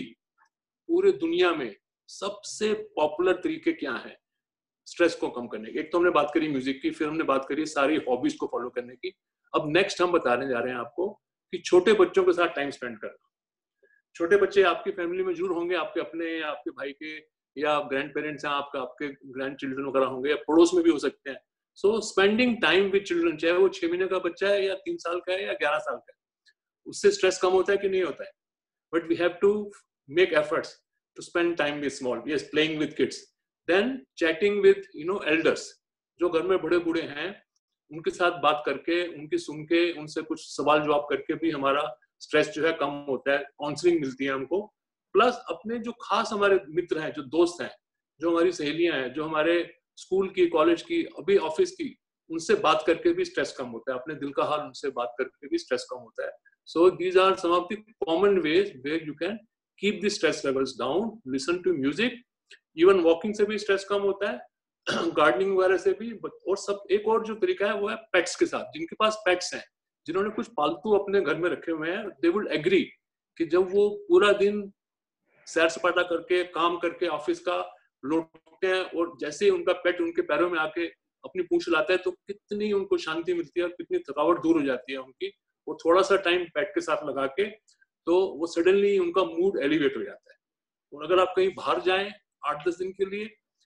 Speaker 3: पूरे दुनिया में सबसे पॉपुलर तरीके क्या हैं स्ट्रेस को कम करने के. एक तो हमने बात करी म्यूजिक की, फिर हमने बात करी सारी हॉबीज को फॉलो करने की. अब नेक्स्ट हम बताने जा रहे हैं आपको कि छोटे बच्चों के साथ टाइम स्पेंड करना. छोटे बच्चे आपकी फैमिली में जरूर होंगे, आपके अपने या आपके भाई के, या ग्रैंड पेरेंट्स हैं आपका, आपके ग्रैंड चिल्ड्रन वगैरह होंगे, या पड़ोस में भी हो सकते हैं. So spending time with children, चाहे वो छह महीने का बच्चा है या तीन साल का है या ग्यारह साल का है, उससे स्ट्रेस कम होता है कि नहीं होता है. But we have to make efforts to spend time with small. Yes, playing with kids, then chatting with you know elders. जो घर में बड़े बूढ़े हैं उनके साथ बात करके, उनकी सुन के, उनसे कुछ सवाल जवाब करके भी हमारा स्ट्रेस जो है कम होता है. काउंसलिंग मिलती है हमको. प्लस अपने जो खास हमारे मित्र हैं, जो दोस्त हैं, जो हमारी सहेलियां हैं, जो हमारे स्कूल की, कॉलेज की, अभी ऑफिस की, उनसे बात करके भी स्ट्रेस कम होता है. अपने दिल का हाल उनसे बात करके भी स्ट्रेस कम होता है. So these are some of the common ways where you can keep the stress levels down. Listen to music. Even walking से भी स्ट्रेस कम होता है, गार्डनिंग वगैरह से भी. और सब एक और जो तरीका है वो है पेट्स के साथ. जिनके पास पेट्स हैं, जिन्होंने कुछ पालतू अपने घर में रखे हुए हैं, दे वुड एग्री कि जब वो पूरा दिन सैर सपाटा करके, काम करके, ऑफिस का लौटते हैं और जैसे ही उनका पेट उनके पैरों में आके अपनी पूंछ लाता है तो कितनी उनको शांति मिलती है और कितनी थकावट दूर हो जाती है उनकी. वो थोड़ा सा टाइम पेट के साथ लगा के, तो वो सडनली उनका मूड एलिवेट हो जाता है. और अगर आप कहीं बाहर जाएं आठ दस दिन के लिए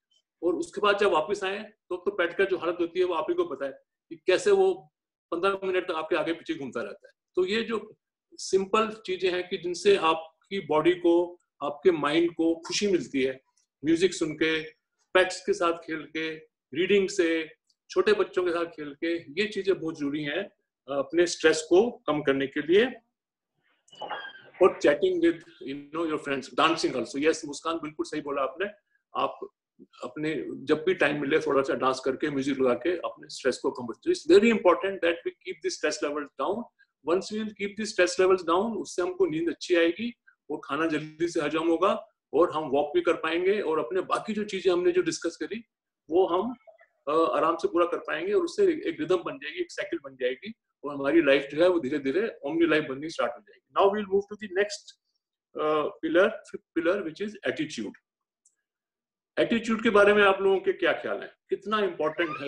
Speaker 3: और उसके बाद जब वापस आए तो तो पेट का जो हालत होती है वो आप ही को पता है कि कैसे वो पंद्रह मिनट तक आपके आगे पीछे घूमता रहता है. तो ये जो सिंपल चीजें हैं कि जिनसे आपकी बॉडी को, आपके माइंड को खुशी मिलती है, म्यूजिक सुन के, पेट्स के साथ खेल के, रीडिंग से, छोटे बच्चों के साथ खेल के, ये चीजें बहुत जरूरी हैं अपने स्ट्रेस को कम करने के लिए. और chatting with you know your friends, dancing also. Yes, Muskan बिल्कुल सही बोला आपने. आप अपने जब भी टाइम मिले थोड़ा सा डांस करके, म्यूजिक लगा के अपने स्ट्रेस को कम करते. It's very important that we keep the stress levels down. Once we will keep the stress levels down, उससे हमको नींद अच्छी आएगी, वो खाना जल्दी से हजम होगा और हम वॉक भी कर पाएंगे और अपने बाकी जो चीजें हमने जो डिस्कस करी वो हम आराम से पूरा कर पाएंगे और उससे एक रिदम बन जाएगी, एक साइकिल बन जाएगी और हमारी लाइफ जो है वो धीरे धीरे ओमनी लाइफ बननी स्टार्ट हो जाएगी. Now we will move to the next pillar, fifth pillar, which is attitude. Attitude के बारे में आप लोगों के क्या ख्याल है? कितना इंपॉर्टेंट है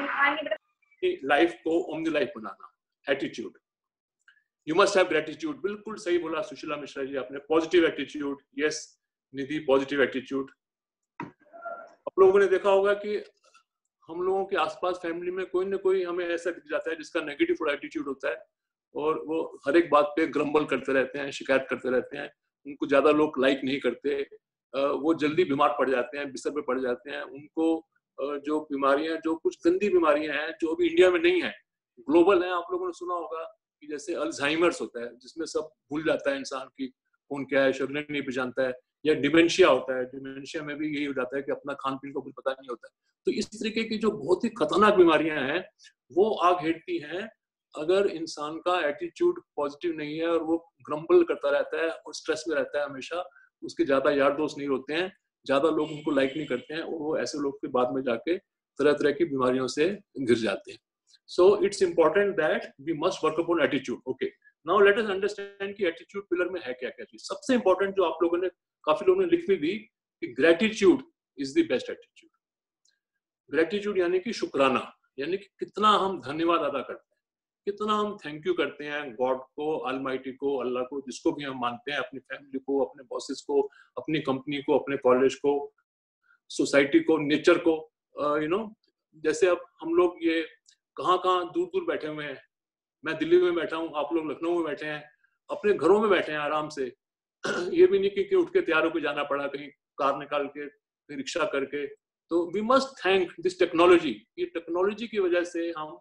Speaker 3: ये लाइफ को ओमनी लाइफ बनाना? Attitude. You must have gratitude. बिल्कुल सही बोला सुशीला मिश्रा जी आपने. Positive attitude. Yes Nidhi, positive attitude. आप लोगों ने देखा होगा कि हम लोगों के आसपास फैमिली में कोई ना कोई हमें ऐसा दिख जाता है जिसका नेगेटिव एटीट्यूड होता है और वो हर एक बात पे ग्रम्बल करते रहते हैं, शिकायत करते रहते हैं. उनको ज्यादा लोग लाइक नहीं करते, वो जल्दी बीमार पड़ जाते हैं, बिस्तर पे पड़ जाते हैं. उनको जो बीमारियां, जो कुछ गंदी बीमारियां हैं जो अभी इंडिया में नहीं है, ग्लोबल है. आप लोगों ने सुना होगा कि जैसे अल्जाइमर्स होता है जिसमें सब भूल जाता है इंसान की कौन क्या है, शरीर नहीं पहचानता है. या डिमेंशिया होता है, डिमेंशिया में भी यही हो जाता है कि अपना खान पीन को कुछ पता नहीं होता है. तो इस तरीके की जो बहुत ही खतरनाक बीमारियां हैं वो आग हेटती हैं अगर इंसान का एटीट्यूड पॉजिटिव नहीं है और वो ग्रम्बल करता रहता है और स्ट्रेस में रहता है हमेशा. उसके ज्यादा यार दोस्त नहीं होते हैं, ज्यादा लोग उनको लाइक नहीं करते हैं और वो ऐसे लोग के बाद में जाके तरह तरह की बीमारियों से घिर जाते हैं. So it's important that we must work upon attitude. Okay, now let us understand कि एटीट्यूड पिलर में है क्या क्या चीज. सबसे इंपॉर्टेंट जो आप लोगों ने, काफी लोगों ने लिख भी दी कि gratitude is the best attitude. Gratitude यानी कि शुक्राना, यानी कि कितना हम धन्यवाद अदा करते हैं, कितना हम थैंक यू करते हैं गॉड को, ऑलमाइटी को, अल्लाह को, जिसको भी हम मानते हैं, अपनी फैमिली को, अपने बॉसेस को, अपनी कंपनी को, अपने कॉलेज को, सोसाइटी को, नेचर को. यू नो जैसे अब हम लोग ये कहाँ कहाँ दूर दूर बैठे हुए हैं. मैं दिल्ली में बैठा हूँ, आप लोग लखनऊ में बैठे हैं, अपने घरों में बैठे हैं आराम से. ये भी नहीं कि, कि उठ के तैयार होकर जाना पड़ा कहीं कार निकाल के, कहीं रिक्शा करके. तो we must thank this technology. ये टेक्नोलॉजी की वजह से हम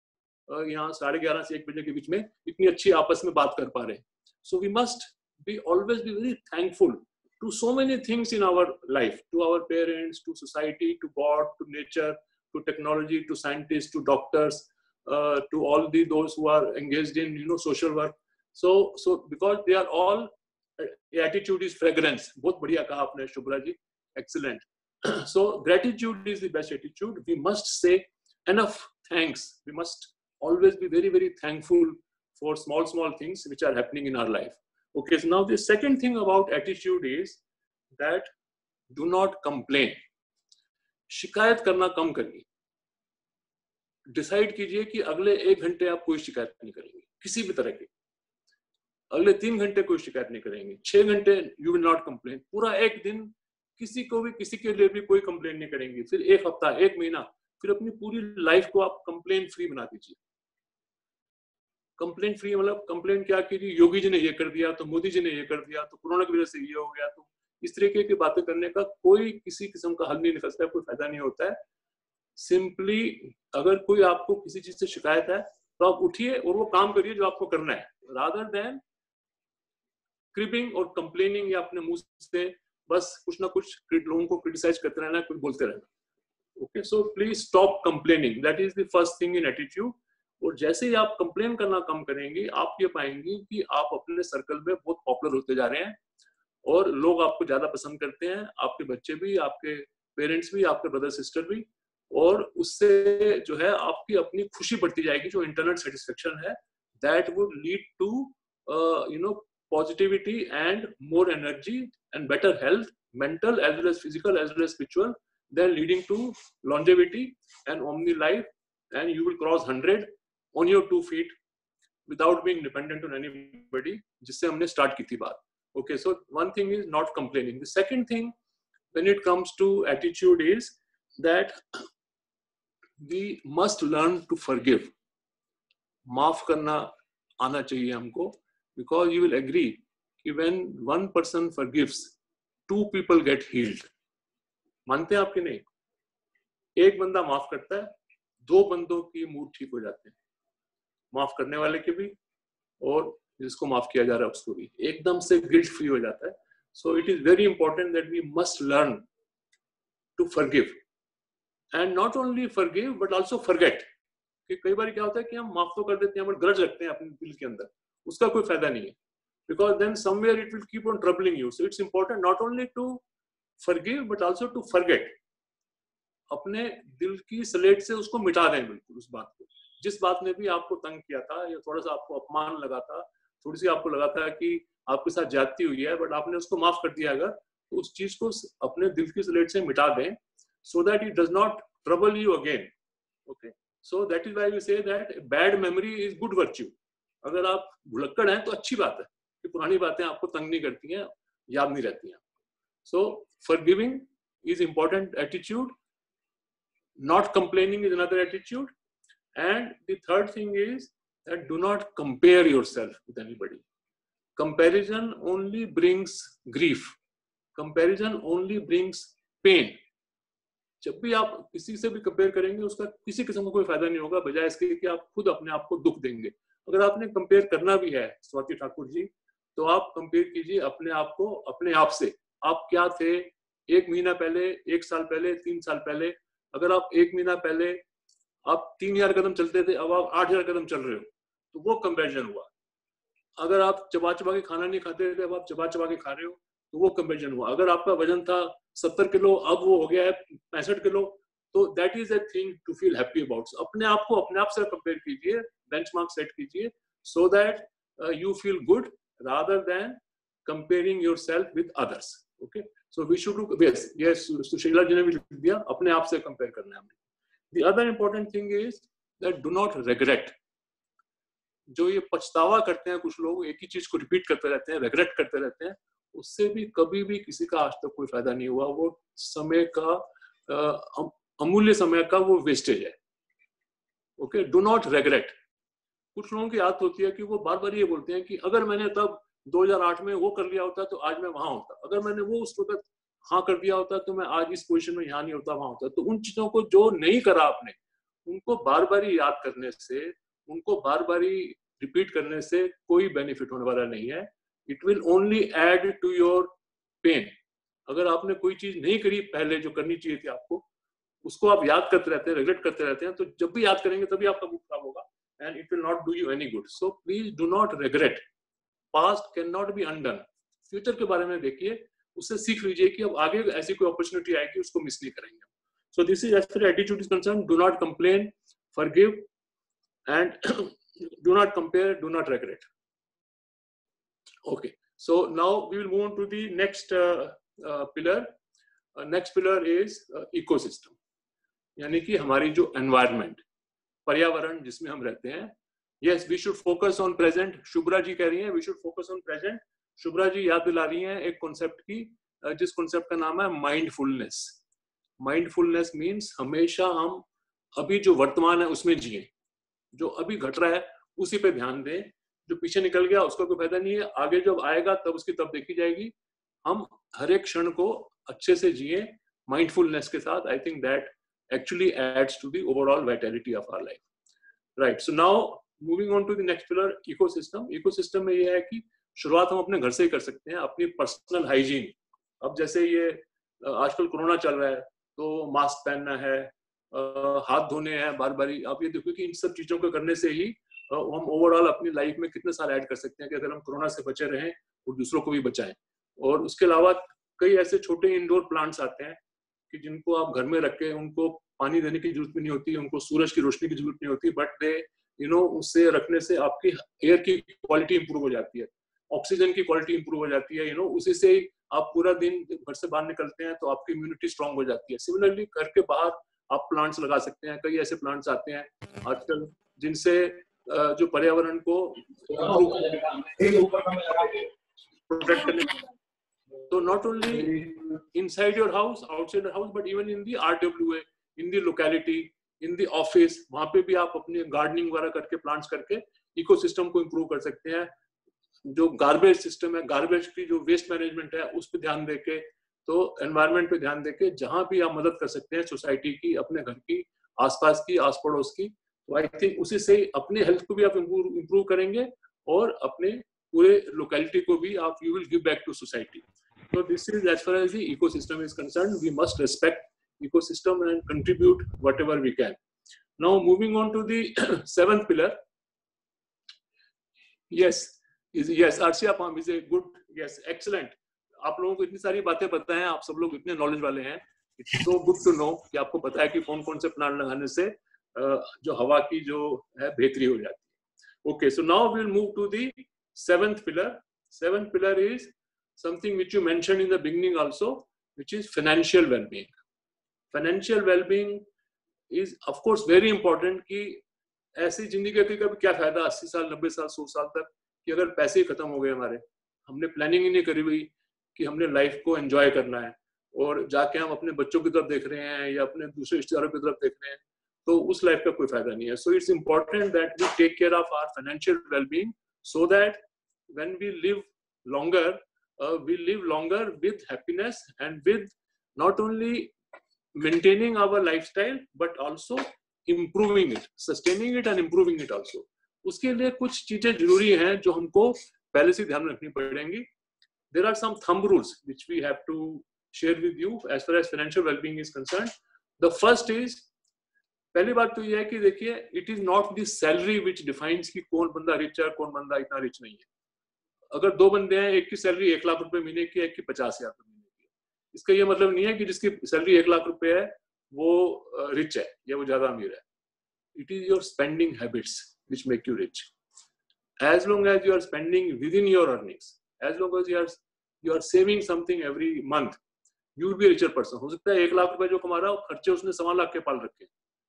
Speaker 3: यहाँ साढ़े ग्यारह से एक बजे के बीच में इतनी अच्छी आपस में बात कर पा रहे हैं. So we must be always be very thankful to so many things in our life, to our parents, to society, to God, to nature, to technology, to scientists, to doctors, uh, to all the those who are engaged in you know social work. So so because they are all uh, attitude is fragrance. बहुत बढ़िया कहा आपने Shubhra ji, excellent. So gratitude is the best attitude. We must say enough thanks. We must always be very very thankful for small small things which are happening in our life. Okay, so now the second thing about attitude is that do not complain. शिकायत करना कम करिए. Decide कीजिए कि अगले एक घंटे आप कोई शिकायत नहीं करेंगे किसी भी तरह की. अगले तीन घंटे कोई शिकायत नहीं करेंगे. छह घंटे यू विल नॉट कंप्लेन. पूरा एक दिन किसी को भी, किसी के लिए भी कोई कंप्लेन नहीं करेंगे. फिर एक हफ्ता, एक महीना, फिर अपनी पूरी लाइफ को आप कंप्लेन फ्री बना दीजिए. कंप्लेन फ्री मतलब कंप्लेन क्या कीजिए, योगी जी ने ये कर दिया, तो मोदी जी ने ये कर दिया, तो कोरोना की वजह से ये हो गया, तो इस तरीके की बातें करने का कोई किसी किस्म का हल नहीं निकलता है, कोई फायदा नहीं होता है. सिंपली अगर कोई आपको किसी चीज से शिकायत है तो आप उठिए और वो काम करिए जो आपको करना है, रादर देन क्रिबिंग और कंप्लेनिंग या अपने मुंह से बस कुछ ना कुछ लोगों को क्रिटिसाइज करते रहना, कुछ बोलते रहना. Okay, so please stop complaining. That is the first thing in attitude. और जैसे ही आप कंप्लेन करना कम करेंगे, आप ये पाएंगे कि आप अपने सर्कल में बहुत पॉपुलर होते जा रहे हैं और लोग आपको ज्यादा पसंद करते हैं, आपके बच्चे भी, आपके पेरेंट्स भी, आपके ब्रदर सिस्टर भी. और उससे जो है आपकी अपनी खुशी बढ़ती जाएगी, जो इंटरनल सेटिस्फेक्शन है, that would lead to you know positivity and more energy and better health, mental as well as physical as well as spiritual, then leading to longevity and omni life, and you will cross hundred on your two feet without being dependent on anybody, जिससे हमने start की थी बात. Okay, so one thing is not complaining. The second thing when it comes to attitude is that we must learn to forgive. माफ करना आना चाहिए हमको, because you will agree कि when one person forgives, two people get healed. मानते हैं आपके नहीं? एक बंदा माफ करता है, दो बंदों की मूड ठीक हो जाते हैं, माफ करने वाले के भी और जिसको माफ किया जा रहा है उसको भी, एकदम से गिल्ट फ्री हो जाता है. So it is very important that we must learn to forgive and not only forgive but also forget. कि कई बार क्या होता है कि हम माफ तो कर देते हैं, हम ग्रज रखते हैं अपने दिल के अंदर, उसका कोई फायदा नहीं है, because then somewhere it will keep on troubling you. So it's important not only to forgive but also to forget. अपने दिल की स्लेट से उसको मिटा दें बिल्कुल उस बात को। जिस बात ने भी आपको तंग किया था या थोड़ा सा आपको अपमान लगा था, थोड़ी सी आपको लगा था कि आपके साथ ज्यादती हुई है, बट आपने उसको माफ कर दिया अगर, तो उस चीज को अपने दिल की स्लेट से मिटा दें, so that it does not trouble you again. Okay, so that is why we say that bad memory is good virtue. अगर आप भुलक्कड़ हैं तो अच्छी बात है कि पुरानी बातें आपको तंग नहीं करती हैं, याद नहीं रहती हैं। So forgiving is important attitude. Not complaining is another attitude. And the third thing is that do not compare yourself with anybody. Comparison only brings grief. Comparison only brings pain. जब भी आप किसी से भी कंपेयर करेंगे उसका किसी किस्म का कोई फायदा नहीं होगा, बजाय इसके कि आप खुद अपने आप को दुख देंगे। अगर आपने कंपेयर करना भी है स्वाति ठाकुर जी, तो आप कंपेयर कीजिए अपने आप को अपने आप से। आप क्या थे एक महीना पहले, एक साल पहले, तीन साल पहले। अगर आप एक महीना पहले आप तीन हजार कदम चलते थे, अब आप आठ हजार कदम चल रहे हो, तो वो कंपेरिजन हुआ। अगर आप चबा चबा के खाना नहीं खाते थे, अब आप चबा चबा के खा रहे हो, तो वो कंपेरिजन हुआ। अगर आपका वजन था सत्तर किलो, अब वो हो गया है पैंसठ किलो, तो that is a thing to feel happy about. अपने आप को अपने आप से कंपेयर कीजिए, बेंचमार्क सेट कीजिए, so that you feel good rather than comparing yourself with others. Okay, so we should do yes yes Sushila ji ने भी लिख दिया, अपने आप से कंपेयर करना है हमने। The other important thing is that do not regret. जो ये पछतावा करते हैं कुछ लोग, एक ही चीज को रिपीट करते रहते हैं, रिग्रेट करते रहते हैं, उससे भी कभी भी किसी का आज तक कोई फायदा नहीं हुआ। वो समय का अमूल्य समय का वो वेस्टेज है। Okay, do not regret. कुछ लोगों की आदत होती है कि वो बार बार ये बोलते हैं कि अगर मैंने तब दो हज़ार आठ में वो कर लिया होता तो आज मैं वहां होता, अगर मैंने वो उस वक्त हाँ कर दिया होता तो मैं आज इस पोजीशन में यहाँ नहीं होता, वहां होता। तो उन चीजों को जो नहीं करा आपने, उनको बार बार याद करने से, उनको बार बार रिपीट करने से कोई बेनिफिट होने वाला नहीं है। It will only add to your pain. अगर आपने कोई चीज नहीं करी पहले जो करनी चाहिए थी आपको, उसको आप याद करते रहते हैं, रिग्रेट करते रहते हैं, तो जब भी याद करेंगे तभी आपका मूड खराब होगा, and it will not do you any good. So please do not regret. Past can not be undone. Future के बारे में देखिए, उससे सीख लीजिए कि अब आगे ऐसी कोई अपॉर्चुनिटी आएगी, उसको मिस नहीं करेंगे। So this is as far attitude is concern. Do not complain, forgive, and do not compare, do not regret. Okay, so now we will move on to the next uh, uh, pillar. Uh, next pillar is uh, ecosystem, यानी कि हमारी जो environment, पर्यावरण जिसमें हम रहते हैं। Yes, we should focus on present. Shubhra ji कह रही हैं we should focus on present. Shubhra ji याद दिला रही हैं एक concept की, जिस concept का नाम है mindfulness. Mindfulness means हमेशा हम अभी जो वर्तमान है उसमें जिए, जो अभी घट रहा है उसी पे ध्यान दें। जो पीछे निकल गया उसका कोई फायदा नहीं है, आगे जब आएगा तब उसकी तब देखी जाएगी। हम हर एक क्षण को अच्छे से जिए माइंडफुलनेस के साथ। I think that actually adds to the overall vitality of our life. Right, so now moving on to the next pillar, ecosystem. Ecosystem में ये है कि शुरुआत हम अपने घर से ही कर सकते हैं, अपनी पर्सनल हाइजीन। अब जैसे ये आजकल कोरोना चल रहा है तो मास्क पहनना है, हाथ धोने हैं बार बारी। आप ये देखो कि इन सब चीजों को करने से ही हम ओवरऑल अपनी लाइफ में कितने सारे ऐड कर सकते हैं कि अगर हम कोरोना से बचे रहें और दूसरों को भी बचाएं। और उसके अलावा कई ऐसे छोटे इंडोर प्लांट्स आते हैं कि जिनको आप घर में रख के उनको पानी देने की जरूरत भी नहीं होती, उनको सूरज की रोशनी की जरूरत नहीं होती, बट दे यू नो उससे रखने से आपकी एयर की क्वालिटी इंप्रूव हो जाती है, ऑक्सीजन की क्वालिटी इंप्रूव हो जाती है। यू नो उसी से आप पूरा दिन घर से बाहर निकलते हैं तो आपकी इम्यूनिटी स्ट्रांग हो जाती है। सिमिलरली घर के बाहर आप प्लांट्स लगा सकते हैं। कई ऐसे प्लांट्स आते हैं आजकल जिनसे जो पर्यावरण को प्रोटेक्ट करने, तो not only inside your house, outside your house, but even in the RWA, in the locality, in the office, वहां पे भी आप अपनी गार्डनिंग वगैरह करके, प्लांट्स करके इकोसिस्टम को इम्प्रूव कर सकते हैं। जो गार्बेज सिस्टम है, गार्बेज की जो वेस्ट मैनेजमेंट है उस पर ध्यान देके, तो एनवायरनमेंट पे ध्यान देके जहां भी आप मदद कर सकते हैं सोसाइटी की, अपने घर की, आसपास की, आस पड़ोस की, तो आई थिंक उसी से अपने हेल्थ को भी आप इम्प्रूव करेंगे और अपने पूरे लोकेलिटी को भी आप you will give back to society. So this is as far as the ecosystem is concerned. We must respect ecosystem and contribute whatever we can. Now moving on to the seventh pillar. Yes, is yes, Arshia Palm is a good, yes, excellent. आप लोगों को इतनी सारी बातें पता हैं, आप सब लोग इतने नॉलेज वाले हैं, it's so good to know कि आपको पता है कि कौन कौन से प्लांट लगाने से जो हवा की जो है बेहतरी हो जाती है. Okay, so now we will move to the seventh pillar. Seventh pillar is something which you mentioned in the beginning also, which is financial wellbeing. Financial wellbeing is of course very important. कि ऐसी जिंदगी का कभी क्या फायदा अस्सी साल नब्बे साल सौ साल तक कि अगर पैसे ही खत्म हो गए हमारे, हमने प्लानिंग ही नहीं करी हुई कि हमने लाइफ को एंजॉय करना है और जाके हम अपने बच्चों की तरफ देख रहे हैं या अपने दूसरे रिश्तेदारों की तरफ देख रहे हैं, तो उस लाइफ का कोई फायदा नहीं है. So it's important that we take care of our financial wellbeing so that when we live longer, we live longer with happiness and with not only maintaining our lifestyle but also improving it, sustaining it and improving it also. उसके लिए कुछ चीजें जरूरी हैं जो हमको पहले से ध्यान रखनी पड़ेंगी. There are some thumb rules which we have to share with you as far as financial well-being is concerned. The first is, पहली बात तो यह है कि देखिए, it is not the salary which defines कि कौन बंदा रिच है कौन बंदा इतना रिच नहीं है. अगर दो बंदे हैं, एक की सैलरी एक लाख रुपए महीने की है, एक की पचास हजार रुपए महीने की है, इसका ये मतलब नहीं है कि जिसकी सैलरी एक लाख रुपए है वो रिच है या वो ज्यादा अमीर है. It is your spending habits which make you rich. As long as you are spending within your earnings, as long as you are you are saving something every month, you will be a richer person. हो सकता है एक लाख रुपए जो कमा रहा है खर्चे उसने सवा लाख के पाल रखे,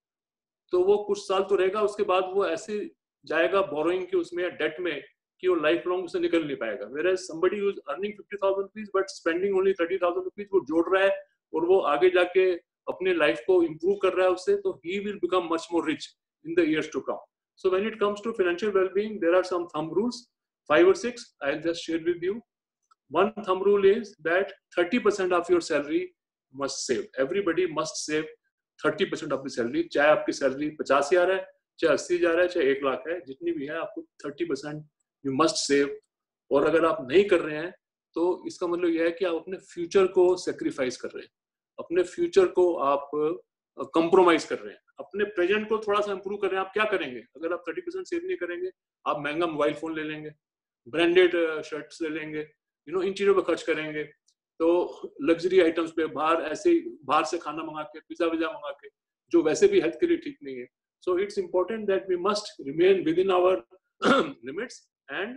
Speaker 3: तो वो कुछ साल तो रहेगा, उसके बाद वो ऐसे जाएगा बोरोइंग के उसमें या डेट में कि वो लाइफ लॉन्ग उससे निकल नहीं पाएगा. Whereas somebody who is earning fifty thousand rupees but spending only thirty thousand rupees, वो जोड़ रहा है और वो आगे जाके अपने लाइफ को improve कर रहा है उससे, तो he will become much more rich in the years to come. So when it comes to financial well-being, there are some thumb rules, five or six. I'll just share with you. One thumb rule is that thirty percent of your salary must save. Everybody must save thirty percent of the salary. चाहे आपकी salary पचास हजार है, चाहे अस्सी हजार है, चाहे एक लाख है, जितनी भी है, आपको thirty percent you must save. और अगर आप नहीं कर रहे हैं, तो इसका मतलब यह है कि आप अपने फ्यूचर को सेक्रीफाइस कर रहे हैं, अपने फ्यूचर को आप कंप्रोमाइज कर रहे हैं, अपने प्रेजेंट को थोड़ा सा इंप्रूव कर रहे हैं. आप क्या करेंगे अगर आप तीस परसेंट सेव नहीं करेंगे? आप महंगा मोबाइल फोन ले लेंगे, ब्रांडेड शर्ट्स ले लेंगे, यू नो इन चीजों पर खर्च करेंगे, तो लग्जरी आइटम्स पे बाहर ऐसे बाहर से खाना मंगा के, पिज्जा विजा मंगा के, जो वैसे भी हेल्थ के लिए ठीक नहीं है. So it's important that we must remain within our limits and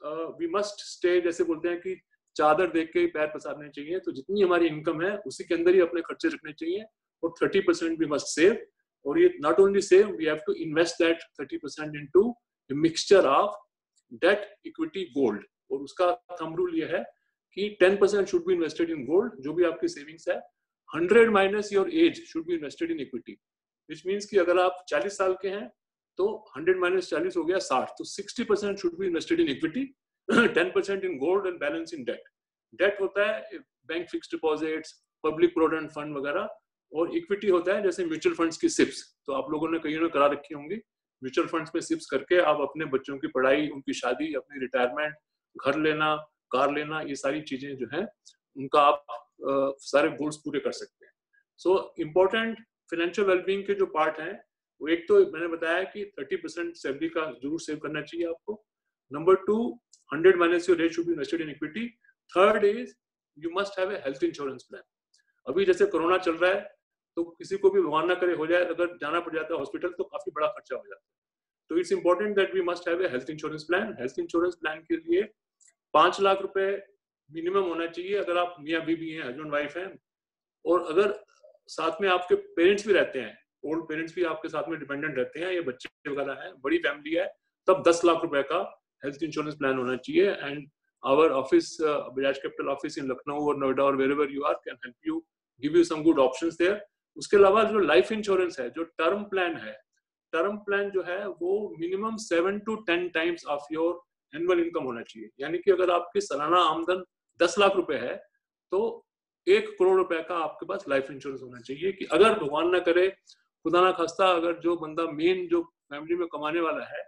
Speaker 3: we must stay, जैसे बोलते हैं कि चादर देख के ही पैर पसारने चाहिए. तो जितनी हमारी इनकम है उसी के अंदर ही अपने खर्चे रखने चाहिए और thirty percent we must save. और ये not only save, we have to invest that thirty percent into a mixture of debt, equity, gold. और उसका थंब रूल ये है कि ten percent should be invested in gold, जो भी आपकी सेविंग्स है. Hundred minus your age should be invested in equity, which means कि अगर आप चालीस साल के हैं तो हंड्रेड माइनस चालीस हो गया साठ, तो sixty percent should be invested in equity, ten percent in gold and balance in debt. Debt होता है bank fixed deposits, public provident fund वगैरह, और इक्विटी होता है जैसे म्यूचुअल फंड्स की सिप्स. तो आप लोगों ने कहीं ना करा रखी होंगी, म्यूचुअल फंड्स में सिप्स करके आप अपने बच्चों की पढ़ाई, उनकी शादी, अपनी रिटायरमेंट, घर लेना, कार लेना, ये सारी चीजें जो है उनका आप आ, सारे गोल्स पूरे कर सकते हैं. सो इम्पोर्टेंट फाइनेंशियल वेलबींग के जो पार्ट हैं, वो एक तो मैंने बताया कि थर्टी परसेंट सैलरी का जरूर सेव करना चाहिए आपको. Number two, hundred minus your rate should be invested in equity. Third is you must have a health insurance plan. अभी जैसे कोरोना चल रहा है, तो किसी को भी भगवान ना करे हो जाए, अगर जाना पड़ जाता है हॉस्पिटल, तो काफी बड़ा खर्चा हो जाता है. तो it's important that we must have a health insurance plan. Health insurance plan के लिए पांच लाख रुपए मिनिमम होना चाहिए अगर आप मियाँ बीबी हैं, हस्बैंड वाइफ हैं, और अगर साथ में आपके पेरेंट्स भी रहते हैं, ओल्ड पेरेंट्स भी आपके साथ में डिपेंडेंट रहते हैं, या बच्चे वगैरह हैं, बड़ी फैमिली है, तब दस लाख रुपए का हेल्थ इंश्योरेंस प्लान होना चाहिए. And our office, Bajaj capital office in Lucknow और नोएडा और wherever you are, can help you, give you some good options there. उसके अलावा जो लाइफ इंश्योरेंस है, जो टर्म प्लान है, टर्म प्लान जो है वो minimum seven to ten times of your annual income होना चाहिए. यानी कि अगर आपकी सालाना आमदन दस लाख रुपए है, तो एक करोड़ रुपए का आपके पास लाइफ इंश्योरेंस होना चाहिए कि अगर भगवान ना करे, खुदा ना खास्ता, अगर जो बंदा मेन जो फैमिली में कमाने वाला है,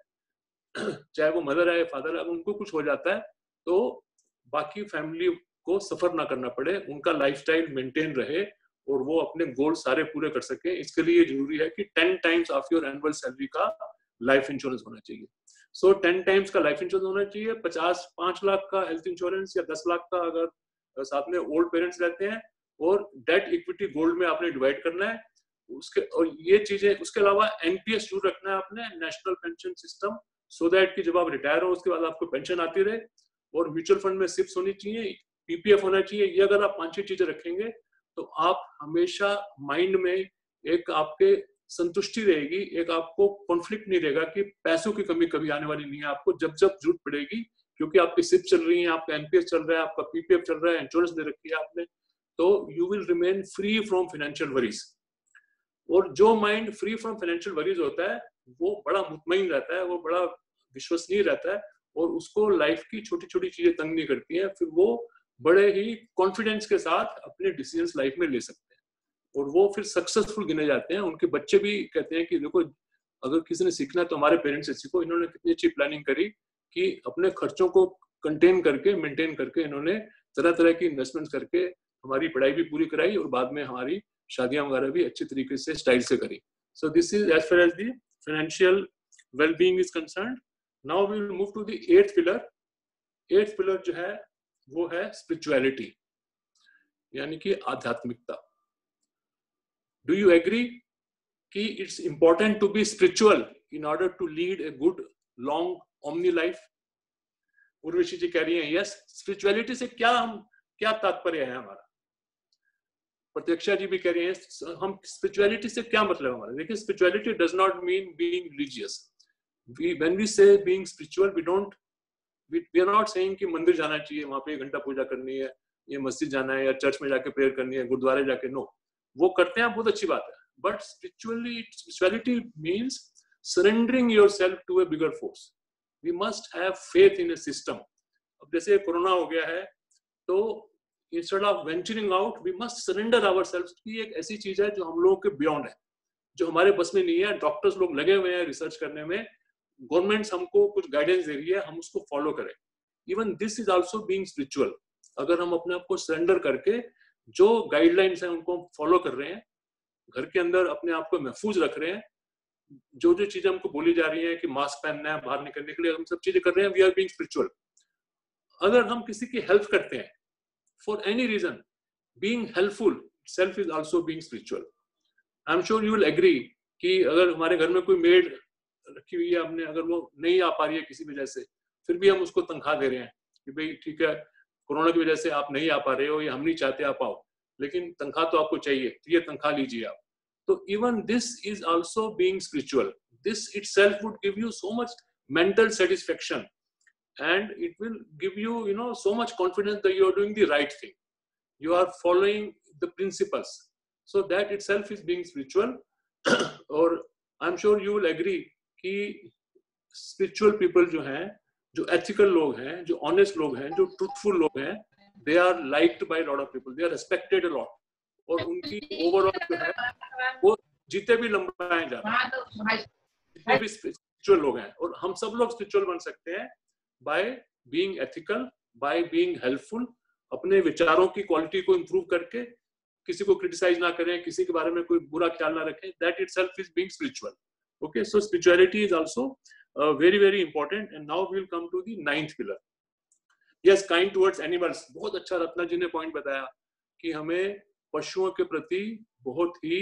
Speaker 3: चाहे वो मदर है, फादर है, उनको कुछ हो जाता है, तो बाकी फैमिली को सफर ना करना पड़े, उनका लाइफस्टाइल मेंटेन रहे और वो अपने गोल सारे पूरे कर सके. इसके लिए जरूरी है कि ten times of your annual salary का लाइफ इंश्योरेंस होना चाहिए. सो टेन टाइम्स का लाइफ इंश्योरेंस होना चाहिए. पचास पांच लाख का हेल्थ इंश्योरेंस या दस लाख का अगर साथ में ओल्ड पेरेंट्स रहते हैं, और डेट इक्विटी गोल्ड में आपने डिवाइड करना है उसके, और ये चीजें, उसके अलावा एनपीएस शुरू रखना है आपने, national pension system, so that कि जब आप रिटायर हो उसके बाद आपको पेंशन आती रहे, और म्यूचुअल फंड में सिप्स होनी चाहिए, पीपीएफ होना चाहिए। ये अगर आप पांच छह चीजें रखेंगे तो आप हमेशा माइंड में एक आपके संतुष्टि रहेगी, एक आपको कॉन्फ्लिक्ट नहीं रहेगा कि पैसों की कमी कभी आने वाली नहीं है आपको जब जब जरूरत पड़ेगी, क्योंकि आपकी सिप चल रही है, आपका एनपीएस चल रहा है, आपका पीपीएफ चल रहा है, इंश्योरेंस दे रखी है आपने, तो you will remain free from financial worries. और जो mind free from financial worries होता है वो बड़ा मुतमईन रहता है, वो बड़ा विश्वसनीय रहता है, और उसको लाइफ की छोटी छोटी चीजें तंग नहीं करती हैं, फिर वो बड़े ही कॉन्फिडेंस के साथ अपने डिसीजंस लाइफ में ले सकते हैं, और वो फिर सक्सेसफुल गिने जाते हैं। उनके बच्चे भी कहते हैं कि देखो अगर किसी ने सीखना है तो हमारे पेरेंट्स से सीखो, इन्होंने कितनी अच्छी प्लानिंग करी कि अपने खर्चों को कंटेन करके, मेंटेन करके, इन्होंने तरह तरह की इन्वेस्टमेंट्स करके हमारी पढ़ाई भी पूरी कराई, और बाद में हमारी शादियां वगैरह भी अच्छी तरीके से स्टाइल से करी। So this is as far as the financial wellbeing is concerned. Now we will move to the eighth pillar. Eighth pillar जो है वो है स्पिरिचुअलिटी, यानी कि आध्यात्मिकता। डू यू एग्री कि it's important to be spiritual in order to lead a good long omni life? Urvashi ji कह रही हैं यस। स्पिरिचुअलिटी से क्या हम क्या तात्पर्य है हमारा? प्रत्यक्षा जी भी कह रही हैं हम स्पिरिचुअलिटी से क्या मतलब हमारा? देखिए, spirituality does not mean being religious. We when we say being spiritual, we don't we we are not saying कि मंदिर जाना चाहिए, वहां पे एक घंटा पूजा करनी है, ये मस्जिद जाना है या चर्च में जाके प्रेयर करनी है, गुरुद्वारे जाके, नो, वो करते हैं, बहुत अच्छी बात है, but spiritually spirituality means surrendering yourself to a bigger force. We must have faith in a system. अब जैसे कोरोना हो गया है तो instead of venturing out we must surrender ourselves की एक ऐसी चीज है जो हम लोगों के बियॉन्ड है, जो हमारे बस में नहीं है। डॉक्टर्स लोग लगे हुए हैं रिसर्च करने में, गवर्नमेंट्स हमको कुछ गाइडेंस दे रही है, हम उसको फॉलो करें। Even this is also being spiritual. अगर हम अपने आप को सरेंडर करके जो गाइडलाइंस हैं उनको फॉलो कर रहे हैं, घर के अंदर अपने आप को महफूज रख रहे हैं, जो जो चीजें हमको बोली जा रही है कि मास्क पहनना है, बाहर निकलने के लिए, हम सब चीजें कर रहे हैं, वी आर बीइंग स्पिरिचुअल। अगर हम किसी की हेल्प करते हैं for any reason, being helpful self is also being spiritual. I am sure you will agree कि अगर हमारे घर में कोई मेड रखी हुई है हमने, अगर वो नहीं आ पा रही है किसी वजह से, फिर भी हम उसको तनख्वाह दे रहे हैं कि भाई ठीक है, कोरोना की वजह से आप नहीं आ पा रहे हो, या हम नहीं चाहते आप आओ, लेकिन तनख्वाह तो आपको चाहिए, तो ये तनख्वाह लीजिए आप। तो even this is also being spiritual. This itself would give you so much mental satisfaction, and it will give you you know so much confidence that you are doing the right thing, you are following the principles, so that itself is being spiritual. Or I'm sure you will agree कि spiritual people जो हैं, जो ethical लोग हैं, जो honest लोग हैं, जो truthful लोग हैं, they are liked by a lot of people, they are respected a lot, और उनकी overall जो है वो जीते भी लंबाए जाते हैं, जितने भी spiritual लोग हैं। और हम सब लोग spiritual बन सकते हैं by being ethical, by being helpful, अपने विचारों की क्वालिटी को इंप्रूव करके, किसी को क्रिटिसाइज ना करें, किसी के बारे में कोई बुरा ख्याल ना रखें, that itself is being spiritual. Okay, so spirituality is also uh, very very important. And now we will come to the ninth pillar. Yes, kind towards animals. बहुत अच्छा रत्ना जी ने पॉइंट बताया कि हमें पशुओं के प्रति बहुत ही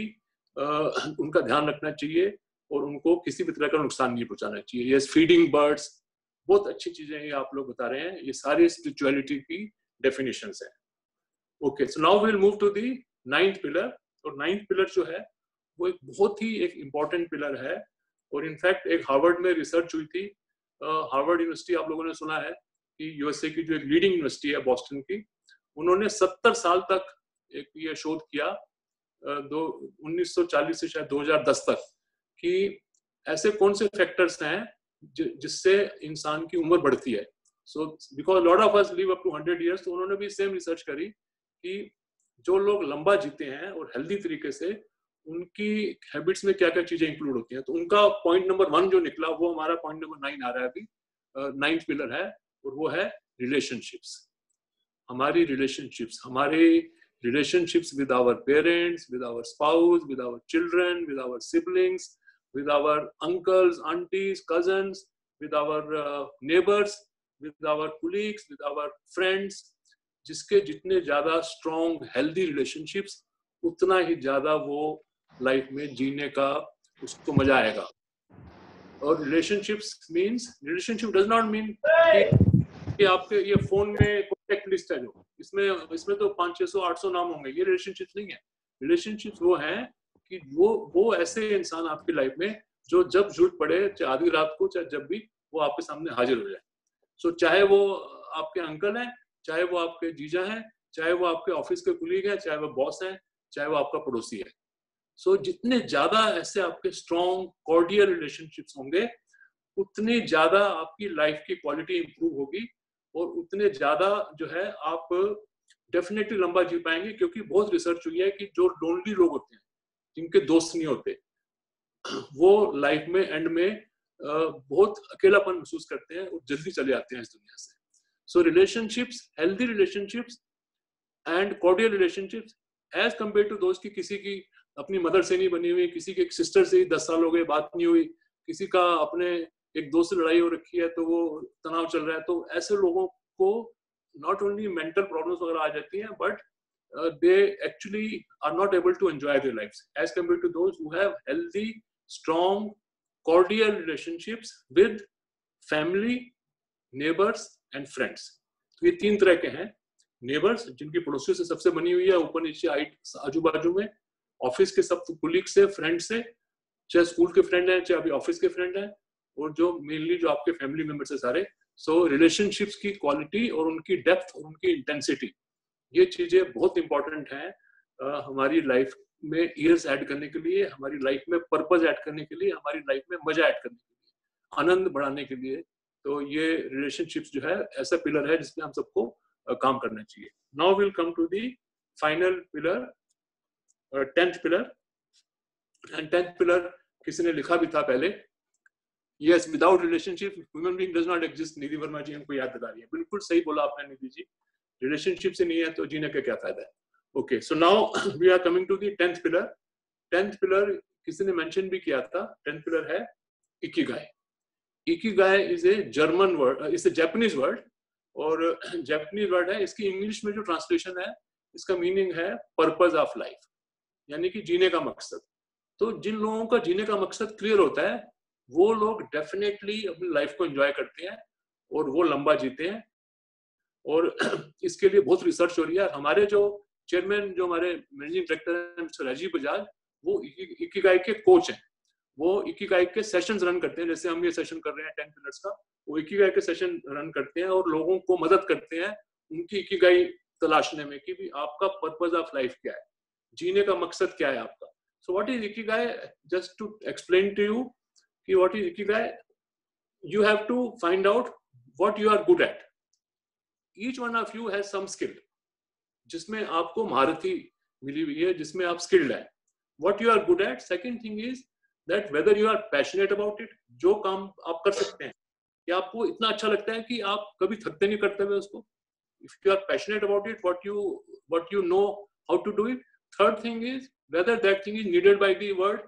Speaker 3: uh, उनका ध्यान रखना चाहिए और उनको किसी भी तरह का नुकसान नहीं पहुंचाना चाहिए। Yes, feeding birds, बहुत अच्छी चीजें ये आप लोग बता रहे हैं, ये सारी स्पिरिचुअलिटी की डेफिनेशंस हैं। Okay, so now we will move to the ninth pillar. और नाइन्थ पिलर जो है वो एक बहुत ही एक इम्पॉर्टेंट पिलर है, और इनफैक्ट एक हार्वर्ड में रिसर्च हुई थी। हार्वर्ड यूनिवर्सिटी आप लोगों ने सुना है कि यूएसए की जो एक लीडिंग यूनिवर्सिटी है बॉस्टन की, उन्होंने सत्तर साल तक एक ये शोध किया, दो उन्नीस सौ चालीस से शायद दो हज़ार दस तक, कि ऐसे कौन से फैक्टर्स हैं जिससे इंसान की उम्र बढ़ती है। So because lot of us live up to hundred years, तो उन्होंने भी सेम रिसर्च करी कि जो लोग लंबा जीते हैं और हेल्दी तरीके से, उनकी हैबिट्स में क्या क्या चीजें इंक्लूड होती हैं। तो उनका पॉइंट नंबर वन जो निकला वो हमारा पॉइंट नंबर नाइन आ रहा है अभी, नाइन्थ पिलर है, और वो है रिलेशनशिप्स। हमारी रिलेशनशिप्स, हमारे relationships with our parents, with our spouse, with our children, with our siblings, with our uncles, aunties, cousins, with our uh, neighbors, with our colleagues, with our friends, जिसके जितने ज्यादा strong healthy relationships, उतना ही ज्यादा वो life में जीने का उसको मजा आएगा। और relationships means, relationship does not mean कि आपके ये फोन में कॉन्टेक्ट लिस्ट है जो इसमें इसमें तो पाँच छह सौ आठ सौ नाम होंगे, ये रिलेशनशिप्स नहीं है। रिलेशनशिप्स वो हैं कि वो वो ऐसे इंसान आपकी लाइफ में जो जब जरूरत पड़े, चाहे आधी रात को चाहे जब भी, वो आपके सामने हाजिर हो जाए। सो so, चाहे वो आपके अंकल हैं, चाहे वो आपके जीजा हैं, चाहे वो आपके ऑफिस के कुलीग हैं, चाहे वो बॉस हैं, चाहे वो आपका पड़ोसी है। सो so, जितने ज्यादा ऐसे आपके स्ट्रॉन्ग कॉर्डियल रिलेशनशिप्स होंगे, उतनी ज्यादा आपकी लाइफ की क्वालिटी इंप्रूव होगी और उतने ज्यादा जो है आप डेफिनेटली लंबा जी पाएंगे। क्योंकि बहुत रिसर्च हुई है कि जो लोनली लोग होते हैं, जिनके दोस्त नहीं होते, वो लाइफ में एंड में बहुत अकेलापन महसूस करते हैं और जल्दी चले जाते हैं इस दुनिया से। So relationships, healthy relationships and cordial relationships as compare to दोस्त की किसी की अपनी मदर से नहीं बनी हुई, किसी के एक सिस्टर से ही दस साल हो गए बात नहीं हुई, किसी का अपने एक दोस्त से लड़ाई हो रखी है तो वो तनाव चल रहा है, तो ऐसे लोगों को नॉट ओनली मेंटल प्रॉब्लम्स वगैरह आ जाती हैं, but they actually are not able to enjoy their lives as compare to those who have healthy, strong, cordial relationships with family, neighbors and friends। तो ये तीन तरह के हैं। नेबर्स, जिनकी पड़ोसियों से सबसे बनी हुई है, ऊपर नीचे आजू बाजू में, ऑफिस के सब कुलीग से, फ्रेंड से, चाहे स्कूल के फ्रेंड हैं चाहे अभी ऑफिस के फ्रेंड हैं, और जो मेनली जो आपके फैमिली मेंबर्स है सारे। सो रिलेशनशिप्स की क्वालिटी और उनकी डेप्थ और उनकी इंटेंसिटी, ये चीजें बहुत इंपॉर्टेंट हैं uh, हमारी लाइफ में ईयर्स ऐड करने के लिए, हमारी लाइफ में पर्पस ऐड करने के लिए, हमारी लाइफ में मजा ऐड करने के लिए, आनंद बढ़ाने के लिए। तो ये रिलेशनशिप्स जो है ऐसा पिलर है जिसमें हम सबको काम करना चाहिए। Now will come to the final pillar, tenth pillar. And tenth pillar किसी ने लिखा भी था पहले, yes, without relationship human being does not exist. Nidhi Verma ji हमको याद दिला रही है, बिल्कुल सही बोला आपने निधि जी, रिलेशनशिप से नहीं है तो जीने का क्या फायदा है। Okay, so now we are coming to the tenth pillar. tenth pillar किसी ने mention भी किया था, tenth pillar है ikigai. Ikigai is a German word, uh, it's a Japanese word, और Japanese word है, इसकी English में जो translation है, इसका meaning है purpose of life, यानी कि जीने का मकसद। तो जिन लोगों का जीने का मकसद clear होता है, वो लोग definitely अपनी life को enjoy करते हैं और वो लंबा जीते हैं। और इसके लिए बहुत रिसर्च हो रही है। हमारे जो चेयरमैन, जो हमारे मैनेजिंग डायरेक्टर हैं मिस्टर राजीव बजाज, वो इकिगाई के कोच हैं। वो इकिगाई के सेशंस रन करते हैं, जैसे हम ये सेशन कर रहे हैं टेन पिलर्स का, वो इकिगाई के सेशन रन करते हैं और लोगों को मदद करते हैं उनकी इकिगाई तलाशने में कि भी आपका पर्पस ऑफ लाइफ क्या है, जीने का मकसद क्या है आपका। So what is ikigai? Just to explain to you कि what is ikigai, you have to find out what you are good at. Each one of you has some skill, जिसमें आपको महारती मिली हुई है, जिसमें आप स्किल्ड है, what you are good at. Second thing is that whether you are passionate about it, जो काम आप कर सकते हैं कि आपको इतना अच्छा लगता है कि आप कभी थकते नहीं करते हुए उसको। If you are passionate about it, what you what you know how to do it. Third thing is whether that thing is needed by the world,